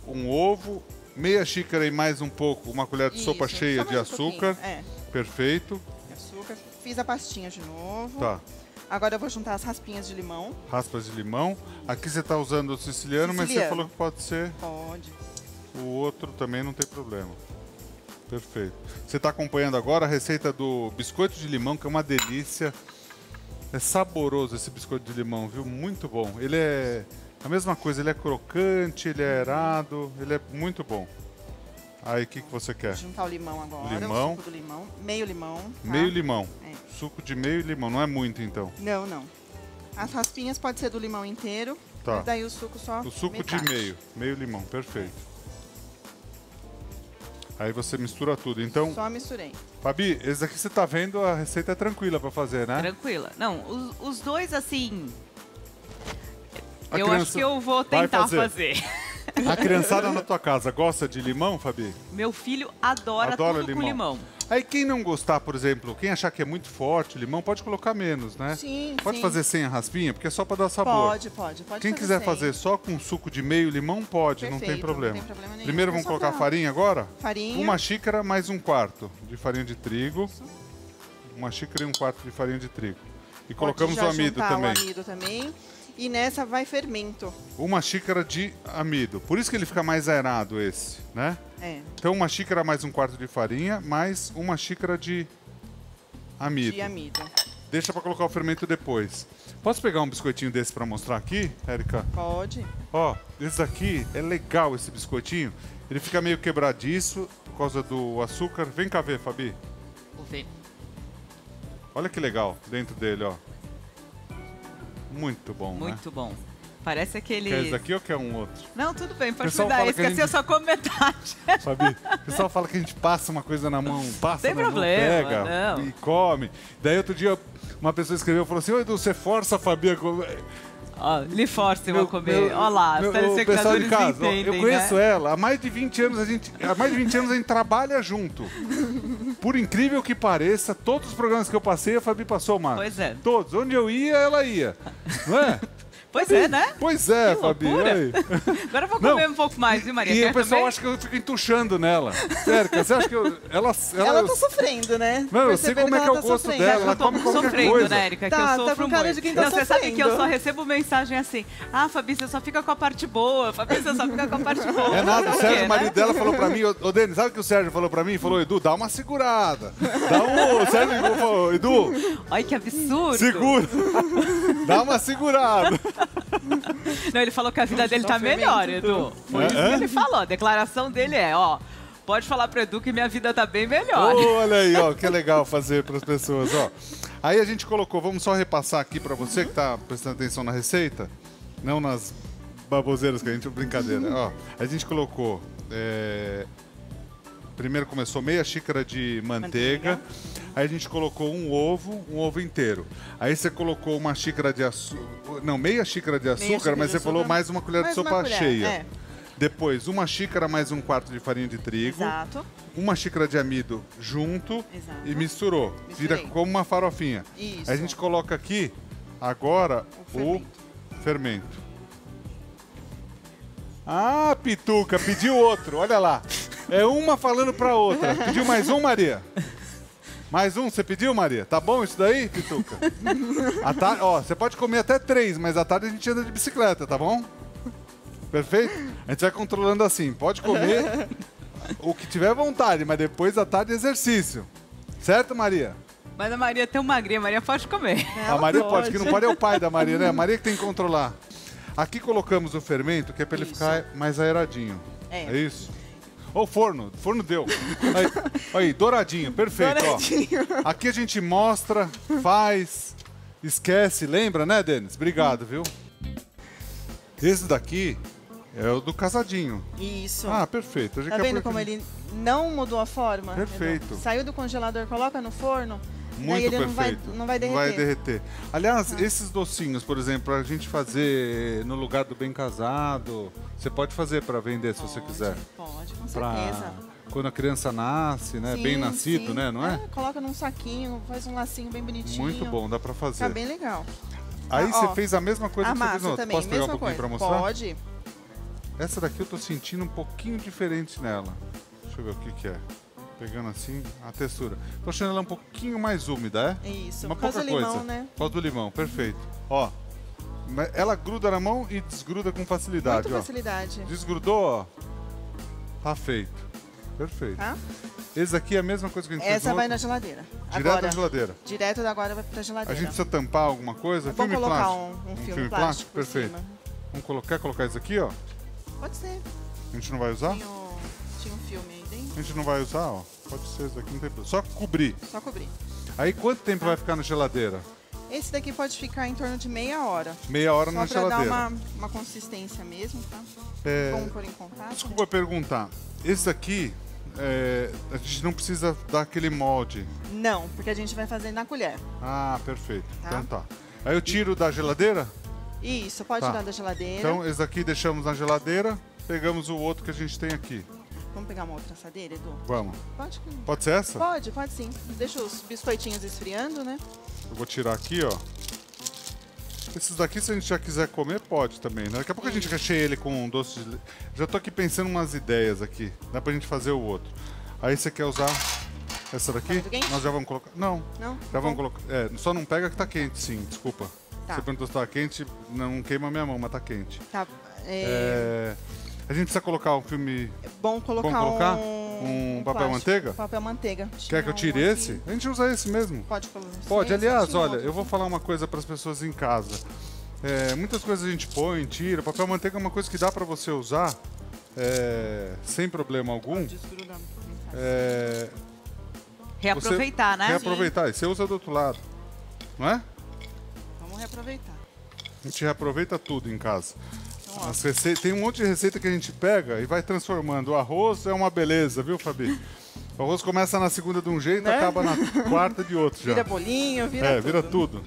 um ovo, meia xícara e mais um pouco, uma colher de sopa Isso, cheia só de mais um açúcar. pouquinho, Perfeito. Açúcar. Fiz a pastinha de novo. Tá. Agora eu vou juntar as raspinhas de limão. Raspas de limão. Aqui você está usando o siciliano, mas você falou que pode ser Pode. o outro também, não tem problema. Perfeito. Você está acompanhando agora a receita do biscoito de limão, que é uma delícia. É saboroso esse biscoito de limão, viu? Muito bom. Ele é a mesma coisa, ele é crocante, ele é aerado, ele é muito bom. Aí, o que você quer? Vou juntar o limão agora, Limão. o suco do limão. Meio limão. Tá? Meio limão. É. Suco de meio limão, não é muito então. Não, não. As raspinhas pode ser do limão inteiro. Tá. E daí o suco só O suco metade. de meio limão, perfeito. Aí você mistura tudo. Então, Só misturei. Fabi, esse aqui você tá vendo, a receita é tranquila pra fazer, né? Tranquila. Não, os dois, assim... A eu criança acho que eu vou vai tentar fazer. A criançada na tua casa gosta de limão, Fabi? Meu filho adora tudo com limão. Aí quem não gostar, por exemplo, quem achar que é muito forte o limão, pode colocar menos, né? Sim, Pode sim. fazer sem a raspinha, porque é só pra dar sabor. Pode Quem quiser sem. fazer só com suco de meio limão, pode, não tem Perfeito, problema. não tem problema nenhum. Primeiro É vamos só colocar pra- farinha agora? Farinha. Uma xícara mais um quarto de farinha de trigo. Uma xícara e um quarto de farinha de trigo. E Pode colocamos já o amido juntar também. o amido também. E nessa vai fermento. Uma xícara de amido. Por isso que ele fica mais aerado esse, né? É, Então uma xícara mais um quarto de farinha, mais uma xícara de amido. de amido. Deixa pra colocar o fermento depois. Posso pegar um biscoitinho desse pra mostrar aqui, Érica? Pode. Ó, esse daqui é legal, esse biscoitinho. Ele fica meio quebradiço por causa do açúcar. Vem cá ver, Fabi. Vou ver. Olha que legal dentro dele, ó. Muito bom, né? Muito bom. Parece aquele... Quer esse daqui ou quer um outro? Não, tudo bem, pode Pessoal me dar fala esse, que que a assim eu gente- só como metade. Fabi, o pessoal fala que a gente passa uma coisa na mão, passa Tem na mão, problema, pega não. e come. Daí outro dia uma pessoa escreveu e falou assim: "Ô Edu, você força a Fabi a comer." Ó, lhe force eu a comer. Olha lá, os o pessoal de telespectadores casa, ó, entendem, eu conheço né? ela, há mais de 20 anos a gente trabalha junto. Por incrível que pareça, todos os programas que eu passei, a Fabi passou, Marcos. Pois é. Todos. Onde eu ia, ela ia. Não é? Pois é, né? Pois é, Que Fabi. loucura. Aí. Agora eu vou Não. comer um pouco mais, viu, Maria? E Quer o pessoal também? acha que eu fico entuchando nela. Sério, você acha que ela Ela tá sofrendo, né? Não, eu sei Percebendo como é que é ela o tá gosto sofrendo. dela. Ela Eu tô come qualquer sofrendo, coisa. né, Érica? Tá, que eu tá sofro com cara muito. de quem tá Não, você sabe que eu sofrendo. só recebo mensagem assim: ah, Fabi, você só fica com a parte boa. Fabi, você só fica com a parte boa. É nada, o Por Sérgio, quê, o marido né? dela, falou pra mim, ô Denis, sabe o que o Sérgio falou pra mim? Falou, Edu, dá uma segurada. O Sérgio ligou e falou, Edu, Olha que absurdo. segura. Dá uma segurada. Não, ele falou que a vida dele tá melhor, Edu. Foi isso que ele falou. A declaração dele é, ó, pode falar pro Edu que minha vida tá bem melhor. Olha aí, ó, que legal fazer pras pessoas, ó. Aí a gente colocou, vamos só repassar aqui pra você que tá prestando atenção na receita, não nas baboseiras que a gente, brincadeira. Ó, a gente colocou, primeiro começou meia xícara de manteiga. Aí a gente colocou um ovo inteiro. Aí você colocou uma xícara de açúcar, não, meia xícara de açúcar, xícara mas de você falou açúcar. mais uma colher de Mais uma sopa colher, cheia. é. Depois, uma xícara mais um quarto de farinha de trigo. Exato. Uma xícara de amido junto Exato. e misturou. Misturei. Vira como uma farofinha. Isso. Aí a gente coloca aqui, agora, o fermento. Ah, Pituca, pediu outro, olha lá. É uma falando pra outra. Pediu mais um, Maria? Mais um, você pediu, Maria? Tá bom isso daí, Pituca? Ó, você pode comer até 3, mas à tarde a gente anda de bicicleta, tá bom? Perfeito? A gente vai controlando assim. Pode comer o que tiver vontade, mas depois à tarde exercício. Certo, Maria? Mas a Maria é tão magrinha, a Maria pode comer. A Maria pode, que não pode é o pai da Maria, né? A Maria que tem que controlar. Aqui colocamos o fermento, que é para ele ficar mais aeradinho. É isso? Ó, o forno deu. Aí, douradinho, perfeito. Douradinho. Ó. Aqui a gente mostra, faz, esquece, lembra, né, Denis? Obrigado, viu? Esse daqui é o do casadinho. Isso. Ah, perfeito. Tá vendo como ele não mudou a forma? Perfeito. Edu? Saiu do congelador, coloca no forno, Muito daí ele perfeito. não vai derreter. Vai derreter. Aliás, esses docinhos, por exemplo, a gente fazer no lugar do bem casado, você pode fazer para vender se você quiser. Pode, com Pra certeza. quando a criança nasce, né? Sim, Bem nascido, sim. né? Não é? Coloca num saquinho, faz um lacinho bem bonitinho. Muito bom, dá para fazer. Fica bem legal. Aí Ó, você fez a mesma coisa a que você fez massa no outro. também, Posso pegar um mesma pouquinho coisa. para mostrar? Pode. Essa daqui eu tô sentindo um pouquinho diferente nela. Deixa eu ver o que que é. Pegando assim, a textura. Tô achando ela um pouquinho mais úmida, é? Isso, Uma por causa pouca do limão, coisa. né? Por causa do limão, perfeito. Ó, ela gruda na mão e desgruda com facilidade, Muita ó. facilidade. Desgrudou, ó. Tá feito. Perfeito. Tá? Esse aqui é a mesma coisa que a gente fez Essa no vai outro. na geladeira. Direto Agora, na geladeira. direto da agora vai pra A geladeira. gente precisa tampar alguma coisa? Vamos Filme colocar plástico. um filme plástico por Perfeito. cima. Vamos colocar isso aqui, ó. Pode ser. A gente não vai usar? Tinha um filme aí dentro. A gente não vai usar, ó. Pode ser isso aqui, não tem problema. Só cobrir. Só cobrir. Aí quanto tempo vai ficar na geladeira? Esse daqui pode ficar em torno de meia hora. Meia hora Só na pra geladeira. dar uma consistência mesmo, tá? É, Vamos pôr em contato. Desculpa perguntar. Esse aqui, a gente não precisa dar aquele molde. Não, porque a gente vai fazer na colher. Ah, perfeito. Tá. Então tá. Aí eu tiro da geladeira? Isso, pode Tá. tirar da geladeira. Então esse aqui deixamos na geladeira. Pegamos o outro que a gente tem aqui. Vamos pegar uma outra assadeira, Edu? Vamos. Pode? Pode ser essa? Pode sim. Deixa os biscoitinhos esfriando, né? Eu vou tirar aqui, ó. Esses daqui, se a gente já quiser comer, pode também, né? Daqui a pouco a gente recheia ele com um doce de leite. Já tô aqui pensando umas ideias aqui. Dá pra gente fazer o outro. Aí você quer usar essa daqui? muito quente? Nós já vamos colocar. Não. Não? Já vamos colocar. Só não pega que tá quente, sim. Desculpa. Tá. Você perguntou se tá quente, não queima a minha mão, mas tá quente. Tá. A gente precisa colocar um filme. É bom colocar, Vamos colocar um papel plástico. manteiga? Papel manteiga. Quer que eu tire Tinha um esse? aqui. A gente usa esse mesmo. Pode colocar. Pode. Esse, Aliás, tinha olha, outro. eu vou falar uma coisa para as pessoas em casa. Muitas coisas a gente põe, tira. Papel manteiga é uma coisa que dá para você usar sem problema algum. Desgruda. Reaproveitar, né? Reaproveitar. E você usa do outro lado. Não é? Vamos reaproveitar. A gente reaproveita tudo em casa. Então, ó, Tem um monte de receita que a gente pega e vai transformando. O arroz é uma beleza, viu, Fabi? O arroz começa na segunda de um jeito, Né? acaba na quarta de outro já. vira bolinho, vira tudo. Vira tudo.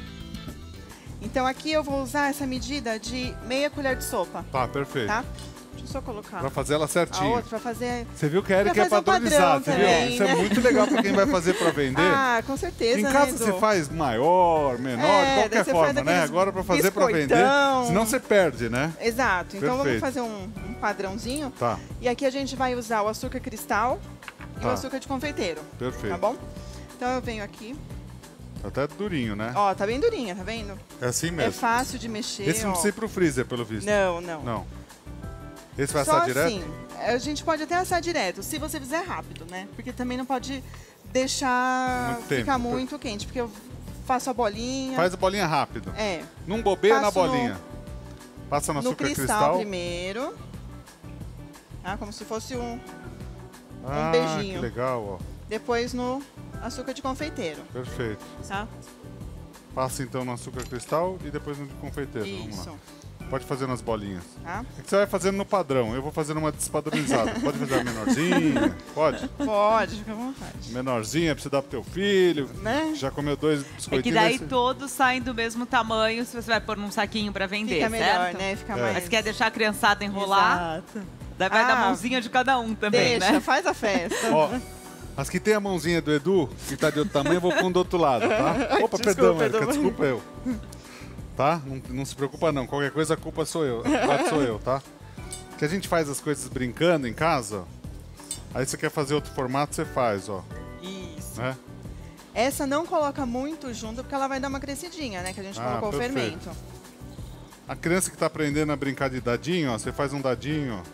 Então aqui eu vou usar essa medida de meia colher de sopa, Tá, perfeito. tá? Deixa eu só colocar Pra fazer ela a certinho. outra pra fazer... Você viu que a Erika Pra é fazer um padronizada, padrão você viu? também, Isso é né? muito legal pra quem vai fazer pra vender. Ah, com certeza, Em né, casa Edu? você faz maior, menor, de daí qualquer você faz forma, né? aqueles Agora pra fazer pra vender, biscoitão. senão você perde, né? Exato. Então Perfeito. vamos fazer um padrãozinho. Tá, E aqui a gente vai usar o açúcar cristal e Tá. o açúcar de confeiteiro, perfeito. tá bom? Então eu venho aqui. Tá até durinho, né? Ó, tá bem durinha, tá vendo? É assim É mesmo. fácil de mexer, Esse não ó. precisa ir pro freezer, pelo visto. Não. Não. Esse vai Só assar direto? assim, a gente pode até assar direto, se você fizer rápido, né? Porque também não pode deixar Muito tempo. ficar muito quente, porque eu faço a bolinha. Faz a bolinha rápido. É, Não bobeia na Passo no- bolinha. Passa no no açúcar cristal, primeiro. Ah, como se fosse um beijinho. Que legal, ó. Depois no açúcar de confeiteiro, Perfeito. tá? Passa então no açúcar cristal e depois no de confeiteiro. Vamos Isso, lá. Pode fazer nas bolinhas. tá? É que você vai fazendo no padrão, eu vou fazendo uma despadronizada. Pode fazer a menorzinha? Pode? Pode, fica à vontade. Menorzinha pra você dar pro teu filho. Né? Já comeu 2 É que biscoitinhos. daí esse- todos saem do mesmo tamanho se você vai pôr num saquinho pra vender, Fica melhor, certo? né? Fica É. mais... Mas quer deixar a criançada enrolar, Exato. daí vai dar Ah, mãozinha de cada um também, Deixa, né? faz a festa. Ó, as que tem a mãozinha do Edu, que tá de outro tamanho, eu vou pôr do outro lado, tá? Opa, Desculpa, perdão, Erika, Edu. desculpa eu. Tá? Não se preocupa não, qualquer coisa a culpa sou eu, a culpada sou eu, tá? Que a gente faz as coisas brincando em casa, aí você quer fazer outro formato, você faz, ó, Isso. né? Essa não coloca muito junto, porque ela vai dar uma crescidinha, né? Que a gente colocou o perfeito. fermento. A criança que tá aprendendo a brincar de dadinho, ó, você faz um dadinho,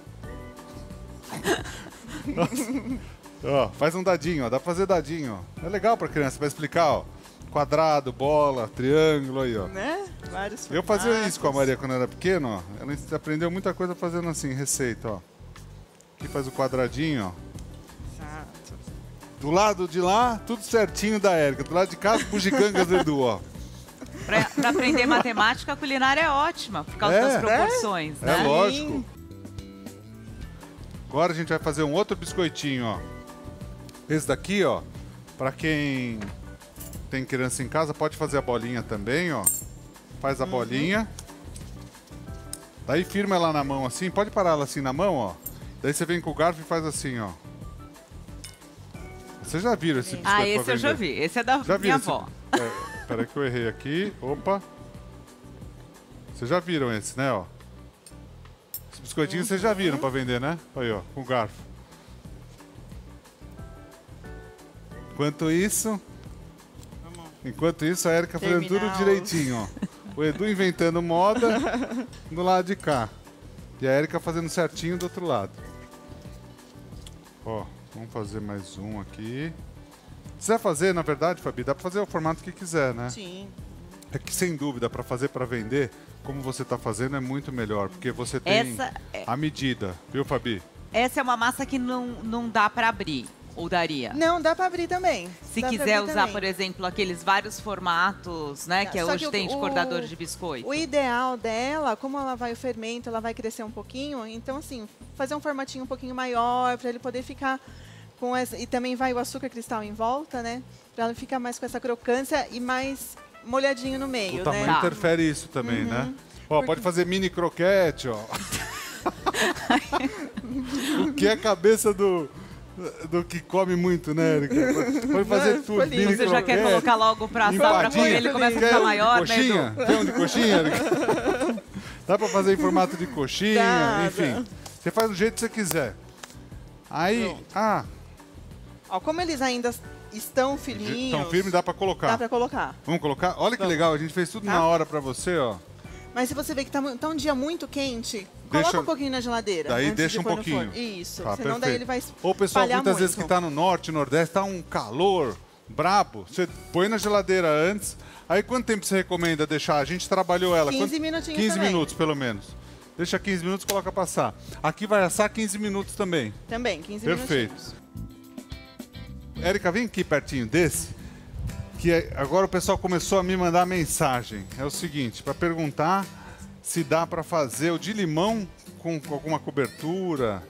ó. Nossa. Ó, faz um dadinho, ó, dá pra fazer dadinho, ó. É legal pra criança, vai explicar, ó. Quadrado, bola, triângulo aí, ó. Né? Vários Eu fazia formatos. isso com a Maria quando era pequeno, ó. Ela aprendeu muita coisa fazendo assim, receita, ó. Aqui faz o quadradinho, ó. Exato. Do lado de lá, tudo certinho da Érica. Do lado de cá, as bugigangas do Edu, ó. Pra aprender matemática, a culinária é ótima, por causa É, das proporções, É né? lógico. Agora a gente vai fazer um outro biscoitinho, ó. Esse daqui, ó, pra quem tem criança em casa, pode fazer a bolinha também, ó. Faz a bolinha. Daí firma ela na mão assim, pode parar ela assim na mão, ó. Daí você vem com o garfo e faz assim, ó. Vocês já viram esse biscoito Ah, pra esse eu já vender? vi. Esse é da Já minha viram esse? avó. Peraí que eu errei aqui. Opa. Vocês já viram esse, né, ó? Esse biscoitinhos vocês já viram para vender, né? Aí, ó, com garfo. Enquanto isso, a Érica fazendo tudo direitinho, ó. O Edu inventando moda do lado de cá. E a Érica fazendo certinho do outro lado. Ó, vamos fazer mais um aqui. Se quiser fazer, na verdade, Fabi, dá para fazer o formato que quiser, né? Sim. É que, sem dúvida, para fazer para vender, como você está fazendo, é muito melhor. Porque você tem a medida, viu, Fabi? Essa é uma massa que não dá para abrir. Ou daria? Não, dá para abrir também. Se quiser usar, por exemplo, aqueles vários formatos, né? Que hoje tem de cortador de biscoito. O ideal dela, como ela vai o fermento, ela vai crescer um pouquinho. Então, assim, fazer um formatinho um pouquinho maior para ele poder ficar com essa... E também vai o açúcar cristal em volta, né? Para ela ficar mais com essa crocância e mais molhadinho no meio, o tamanho né? interfere isso também, né? Ó, pode fazer mini croquete, ó. O que é a cabeça do que come muito, né, Érica? Pode fazer tudo. Você já quer colocar logo pra assar pra comer, ele começa a ficar maior, coxinha? né, Edu? Tem um de coxinha, Érica? Dá pra fazer em formato de coxinha, enfim. Você faz do jeito que você quiser. Aí, ó, como eles ainda estão firminhos... Estão firmes, dá pra colocar. Dá pra colocar. Vamos colocar? Olha que legal, a gente fez tudo na hora pra você, ó. Mas se você vê que tá um dia muito quente, coloca um pouquinho na geladeira. Daí deixa um pouquinho. Isso, tá, senão perfeito. daí ele vai Ou o pessoal, muitas muito. vezes que tá no norte, nordeste, tá um calor brabo. Você põe na geladeira antes. Aí quanto tempo você recomenda deixar? A gente trabalhou ela. 15 minutinhos 15 também. minutos, pelo menos. Deixa 15 minutos, coloca passar. Aqui vai assar 15 minutos também. Também, 15 Perfeito. minutinhos. Érica, vem aqui pertinho desse. Agora o pessoal começou a me mandar mensagem. É o seguinte, para perguntar se dá para fazer o de limão com alguma cobertura.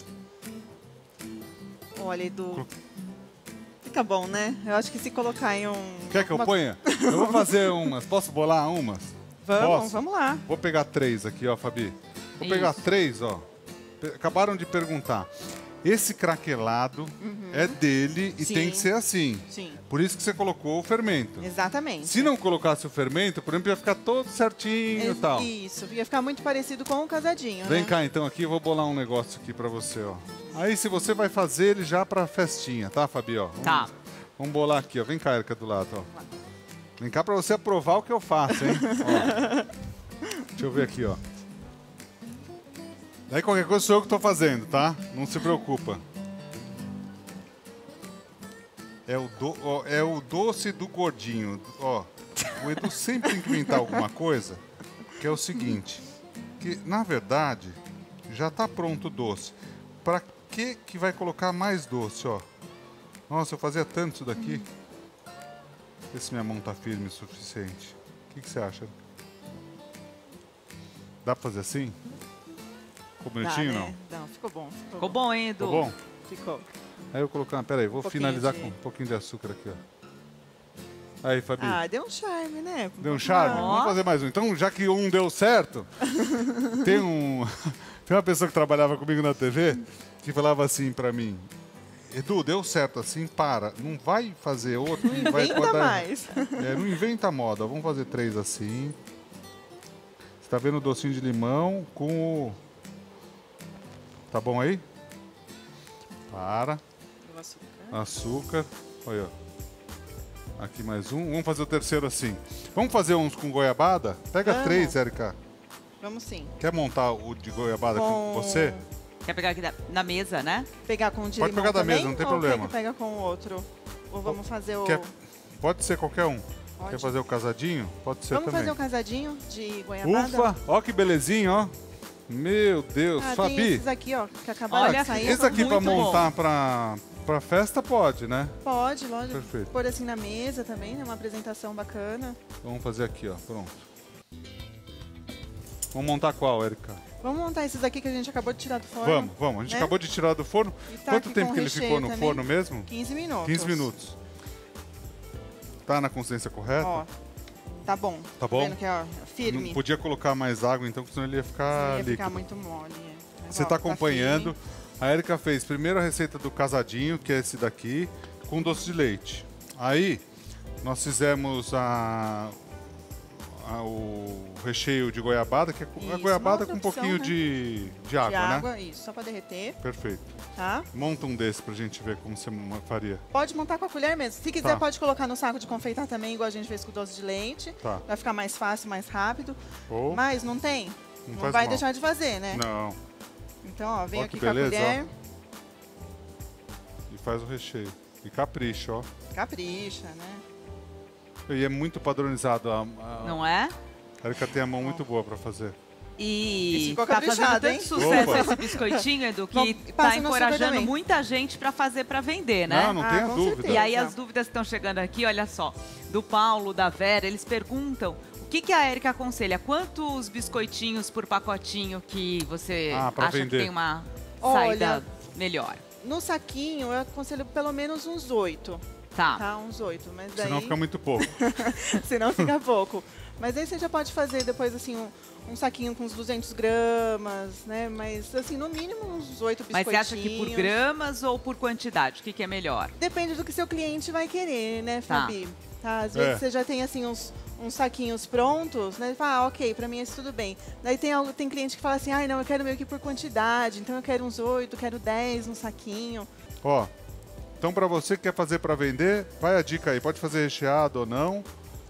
Olha, Edu, fica bom, né? Eu acho que se colocar em um... Quer que eu ponha? Eu vou fazer umas. Posso bolar umas? Vamos lá. Vou pegar 3 aqui, ó, Fabi. Vou pegar 3, ó. Acabaram de perguntar. Esse craquelado é dele e tem que ser assim. Sim. Por isso que você colocou o fermento. Exatamente. Se não colocasse o fermento, por exemplo, ia ficar todo certinho e tal. Isso, ia ficar muito parecido com o casadinho, Vem né? cá, então, aqui eu vou bolar um negócio aqui pra você, ó. Aí, se você vai fazer ele já pra festinha, tá, Fabi, ó? Tá. Vamos bolar aqui, ó. Vem cá, Érica, do lado, ó. Vem cá pra você aprovar o que eu faço, hein? Ó. Deixa eu ver aqui, ó. Daí qualquer coisa sou eu que tô fazendo, tá? Não se preocupa. É o doce do gordinho. Ó, o Edu sempre tem que inventar alguma coisa, que é o seguinte, que na verdade já tá pronto o doce. Pra que vai colocar mais doce, ó? Nossa, eu fazia tanto isso daqui. Vê se minha mão tá firme o suficiente. O que você acha? Dá pra fazer assim? Ficou bonitinho, né? Não, ficou bom. Ficou bom, hein, Edu? Ficou bom? Ficou. Aí eu colocar, peraí, vou finalizar com um pouquinho de açúcar aqui, ó. Aí, Fabi. Ah, deu um charme, né? Deu um charme? Vamos fazer mais um. Então, já que um deu certo, tem uma pessoa que trabalhava comigo na TV que falava assim pra mim, Edu, deu certo assim, para. Não vai fazer outro. Não inventa mais. Não inventa moda. Vamos fazer 3 assim. Você tá vendo o docinho de limão com o... Tá bom aí? Para. Açúcar. Olha, ó. Aqui mais um. Vamos fazer o terceiro assim. Vamos fazer uns com goiabada? Pega 3, Érica. Vamos sim. Quer montar o de goiabada com você? Quer pegar aqui na mesa, né? Pegar com o de Pode limão pegar da também, mesa, não tem ou problema. Pega com o outro. Ou vamos fazer o... Pode ser qualquer um. Pode. Quer fazer o casadinho? Pode ser vamos também. fazer o casadinho de goiabada? Ufa! Ó que belezinho, ó. Meu Deus, Fabi. Tem esses aqui, ó, que acabaram de sair. Esse aqui pra muito montar pra festa pode, né? Pode, lógico. Perfeito. Pôr assim na mesa também, né? Uma apresentação bacana. Vamos fazer aqui, ó. Pronto. Vamos montar qual, Érica? Vamos montar esses aqui que a gente acabou de tirar do forno. Vamos. A gente né? acabou de tirar do forno. Tá Quanto aqui tempo com que ele recheio ficou no também. forno mesmo? 15 minutos. 15 minutos. Tá na consistência correta? Ó, tá bom. Tá bom? Vendo que é firme. Não podia colocar mais água, então, senão ele ia ficar líquido. Ficar muito mole. Mas, Você ó, está acompanhando. Tá A Érica fez primeiro a receita do casadinho, que é esse daqui, com doce de leite. Aí, nós fizemos a o recheio de goiabada, que é a Isso, goiabada uma com um outra opção, pouquinho né? de De água, né? água, isso, só para derreter, Perfeito. tá? Monta um desse pra gente ver como você faria. Pode montar com a colher mesmo. Se quiser, Tá. pode colocar no saco de confeitar também, igual a gente fez com o doce de leite. Tá. Vai ficar mais fácil, mais rápido. Ou Mas não tem? Não Não faz vai mal. deixar de fazer, né? não. Então, ó, vem Ó, aqui que com a beleza, colher. E faz o recheio. E capricha, ó. Capricha, né? E é muito padronizado. Não é? A Erika tem a mão muito boa pra fazer. E ficou tá fazendo caprichado, tanto hein? sucesso Opa. esse biscoitinho, Edu, Bom, que passa tá no açúcar encorajando também. muita gente para fazer para vender, né? Não tenha com dúvida. certeza. E aí Tá. as dúvidas que estão chegando aqui, olha só, do Paulo, da Vera, eles perguntam o que a Erika aconselha? Quantos biscoitinhos por pacotinho que você pra acha vender. que tem uma Olha, saída melhor? No saquinho, eu aconselho pelo menos uns 8, Tá. tá? Uns 8, mas daí... Senão fica muito pouco. senão fica pouco. Mas aí você já pode fazer depois, assim, um saquinho com uns 200 gramas, né? Mas, assim, no mínimo uns 8 Mas biscoitinhos. você acha que por gramas ou por quantidade? O que é melhor? Depende do que seu cliente vai querer, né, Tá. Fabi? Tá, às vezes É. você já tem, assim, uns saquinhos prontos, né? Fala, ok, pra mim isso tudo bem. Daí tem cliente que fala assim, ai, não, eu quero meio que por quantidade, então eu quero uns 8, quero 10, um saquinho. Ó, então pra você que quer fazer pra vender, vai a dica aí. Pode fazer recheado ou não.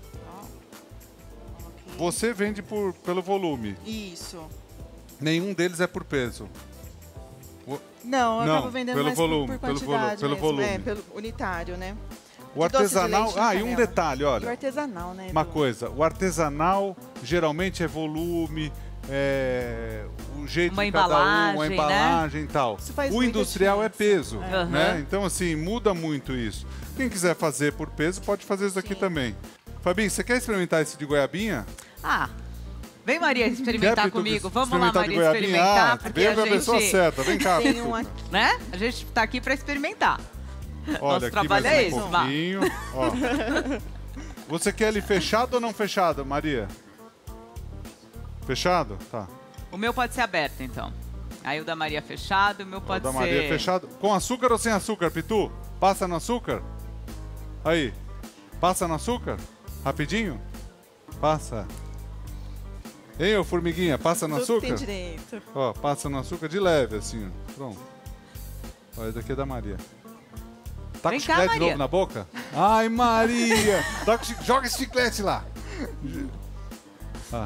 Ok. Você vende pelo volume. Isso. Nenhum deles é por peso. Não, eu Não, acabo vendendo pelo mais volume, por pelo quantidade pelo mesmo. volume. É, pelo unitário, né? O De doce de artesanal... leite na e um canela. detalhe, E o olha. artesanal, né? Uma Edu? coisa, o artesanal geralmente é volume, o jeito Uma de cada um, a embalagem, né? embalagem e tal. Isso faz O muita industrial é diferença. peso, Aham. né? Então, assim, muda muito isso. Quem quiser fazer por peso, pode fazer isso aqui Sim. também. Fabi, você quer experimentar esse de goiabinha? Ah, vem Maria experimentar Pitu, comigo. Vamos lá, experimentar de Maria, goiabinha? experimentar, Ah, porque veio a pra pessoa gente, certa. Vem cá, Tem Pitu. um aqui. né? A gente tá aqui para experimentar. Olha, Nosso aqui trabalho mais é um esse, vá. pouquinho. Ó. Você quer ele fechado ou não fechado, Maria? Fechado? Tá. O meu pode ser aberto, então. Aí o da Maria fechado, o meu O pode da ser... Maria fechado. Com açúcar ou sem açúcar, Pitu? Passa no açúcar? Aí. Passa no açúcar? Rapidinho? Passa. Hein, ô formiguinha? Passa no Tudo tem açúcar? direito. Ó, passa no açúcar de leve, assim, ó. Pronto. Olha, esse daqui é da Maria. Tá Vem com cá, chiclete de Maria. novo na boca? Ai, Maria! Tá com joga esse chiclete lá. Ah.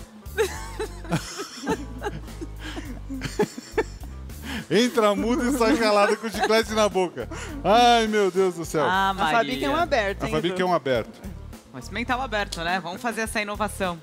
Entra mudo e sai calada com chiclete na boca. Ai, meu Deus do céu. Ah, A Maria. Fabi quer um aberto, A hein, Fabi Edu? quer um aberto. Vamos experimentar o aberto, né? Vamos fazer essa inovação.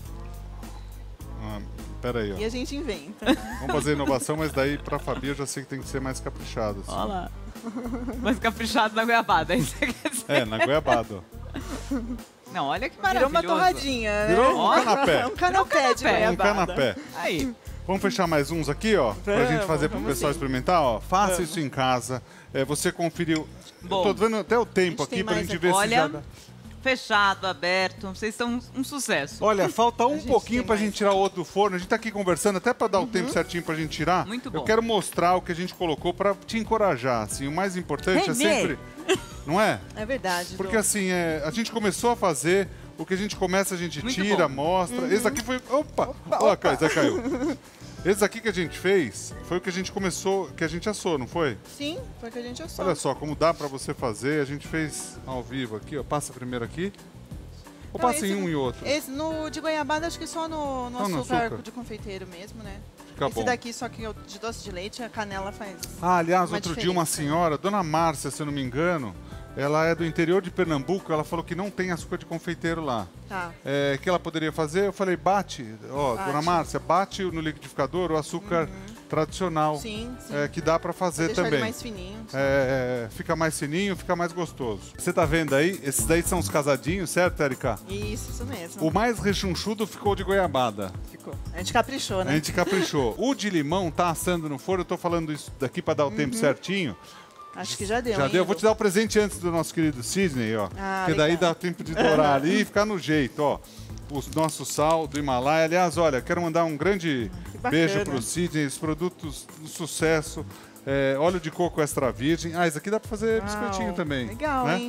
Pera aí, ó. E a gente inventa. Vamos fazer inovação, mas daí pra Fabi eu já sei que tem que ser mais caprichado. Assim. Olha lá. Mas caprichado na goiabada, é isso que quer dizer. É, na goiabada. Ó. Não, olha que Virou maravilhoso. uma torradinha, né? Virou um Ó. canapé. Um canapé de canapé. Um goiabada. canapé. Aí. Vamos fechar mais uns aqui, ó, pra Vamos, gente fazer pro vamos pessoal sim. experimentar, ó. Faça Vamos. isso em casa. Você conferiu. Bom. Eu tô vendo até o tempo A gente aqui tem pra mais gente aqui. ver se Olha, já dá. fechado, aberto. Vocês são um sucesso. Olha, falta um gente pouquinho tem pra mais. gente tirar o outro do forno. A gente tá aqui conversando até pra dar o tempo certinho pra gente tirar. Muito Eu bom. quero mostrar o que a gente colocou pra te encorajar, assim. O mais importante é Renê. sempre... Não é? É verdade, Edu. Porque assim, a gente começou a fazer, o que a gente começa a gente Muito tira, bom. mostra. Esse aqui foi... Opa! Ó, Zé caiu. Esse aqui que a gente fez foi o que a gente começou, que a gente assou, não foi? Sim, foi o que a gente assou. Olha só como dá pra você fazer. A gente fez ao vivo aqui, ó. Passa primeiro aqui. Ou Não, passa em esse um não- e outro? Esse no de goiabada, acho que só no Só no açúcar, açúcar? de confeiteiro mesmo, né? Fica Esse bom. daqui, só que o de doce de leite, a canela faz. Ah, aliás, uma outro dia uma diferença. senhora, Dona Márcia, se eu não me engano, ela é do interior de Pernambuco, ela falou que não tem açúcar de confeiteiro lá. Tá. O que ela poderia fazer? Eu falei, bate, ó, Bate. Dona Márcia, bate no liquidificador o açúcar tradicional, Sim, sim. que dá pra fazer Deixar ele também. mais fininho. Fica mais fininho, fica mais gostoso. Você tá vendo aí? Esses daí são os casadinhos, certo, Erika? Isso mesmo. O mais rechonchudo ficou de goiabada. Ficou. A gente caprichou, A né? gente caprichou. O de limão tá assando no forno, eu tô falando isso daqui pra dar o tempo certinho. Acho que já deu. Já hein, deu. Eu vou Edu? te dar o presente antes do nosso querido Sidney, ó. Ah, porque daí legal. dá tempo de dourar ali e ficar no jeito, ó. O nosso sal do Himalaia. Aliás, olha, quero mandar um grande Que bacana. beijo pro Sidney, os produtos do sucesso. Óleo de coco extra virgem. Ah, isso aqui dá pra fazer biscoitinho Uau, também. Legal, né? hein?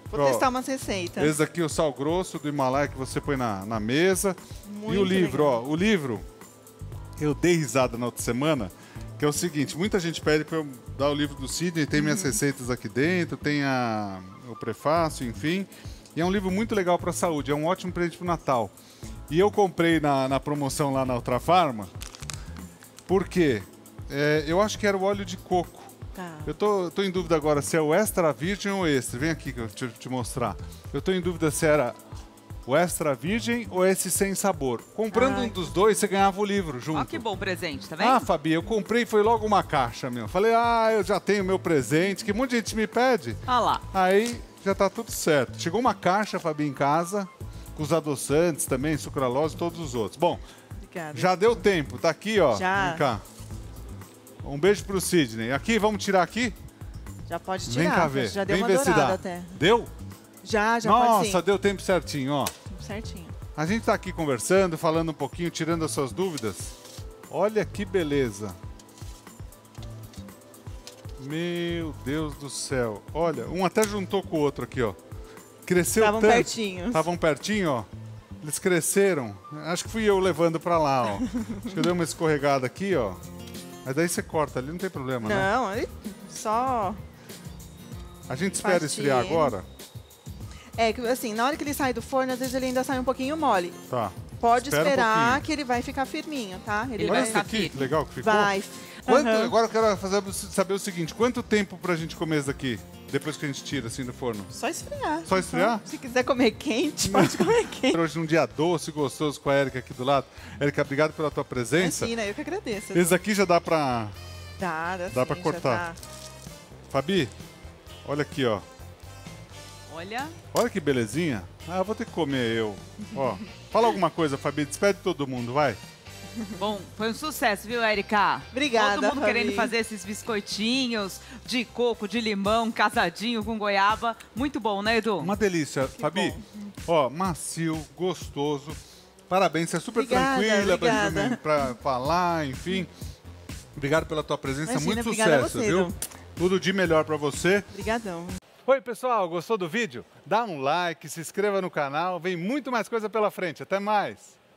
Vou testar umas receitas. Esse aqui é o sal grosso do Himalaia que você põe na mesa. Muito e o livro, legal. ó. O livro, eu dei risada na outra semana, que é o seguinte, muita gente pede para eu dar o livro do Sidney, tem minhas receitas aqui dentro, tem o prefácio, enfim. E é um livro muito legal para a saúde, é um ótimo presente para o Natal. E eu comprei na promoção lá na Ultrafarma, porque eu acho que era o óleo de coco. Tá. Eu tô em dúvida agora se é o extra virgem ou extra. Vem aqui que eu vou te mostrar. Eu tô em dúvida se era o extra virgem ou esse sem sabor. Comprando um dos dois, você ganhava o livro junto. Ó que bom presente, tá vendo? Ah, Fabi, eu comprei, foi logo uma caixa, meu. Falei, eu já tenho meu presente, que um monte de gente me pede. Olha lá. Aí já tá tudo certo. Chegou uma caixa, Fabi, em casa, com os adoçantes também, sucralose e todos os outros. Bom, Obrigada. já deu tempo, tá aqui, ó. Já. Vem cá. Um beijo pro Sidney. Aqui, vamos tirar aqui? Já pode tirar. Vem cá ver. Já deu Vem uma ver se dourada dá. até. Deu? Já pode sim. Nossa, deu tempo certinho, ó. Certinho. A gente tá aqui conversando, falando um pouquinho, tirando as suas dúvidas. Olha que beleza. Meu Deus do céu. Olha, um até juntou com o outro aqui, ó. Cresceu Estavam tanto. pertinhos. Estavam pertinho, ó. Eles cresceram. Acho que fui eu levando pra lá, ó. Acho que eu dei uma escorregada aqui, ó. Mas daí você corta ali, não tem problema, né? Não, só... A gente espera esfriar agora? É, que assim, na hora que ele sai do forno, às vezes ele ainda sai um pouquinho mole. Tá. Pode Espera um esperar pouquinho. que ele vai ficar firminho, tá? Ele Olha vai isso ficar aqui, firme. que legal que ficou. Vai. Aham. Agora eu quero saber o seguinte, quanto tempo pra gente comer isso daqui? Depois que a gente tira assim do forno? Só esfriar. Só esfriar? Se quiser comer quente, pode comer quente. Hoje um dia doce, gostoso com a Érica aqui do lado. Érica, obrigado pela tua presença. Imagina, eu que agradeço. Esse aqui já dá pra... Dá Dá pra sim, já cortar. tá. Fabi, olha aqui, ó. Olha. Olha que belezinha. Ah, eu vou ter que comer eu. Ó, fala alguma coisa, Fabi. Despede todo mundo, vai. Bom, foi um sucesso, viu, Érica? Obrigada, Todo mundo Fabi. querendo fazer esses biscoitinhos de coco, de limão, casadinho com goiaba. Muito bom, né, Edu? Uma delícia. Fabi, ó, macio, gostoso. Parabéns, você é super Obrigada, tranquila obrigada. pra falar, enfim. Obrigado pela tua presença, Imagina, muito obrigada a sucesso, você, viu? Edu. Tudo de melhor pra você. Obrigadão. Oi, pessoal, gostou do vídeo? Dá um like, se inscreva no canal, vem muito mais coisa pela frente. Até mais!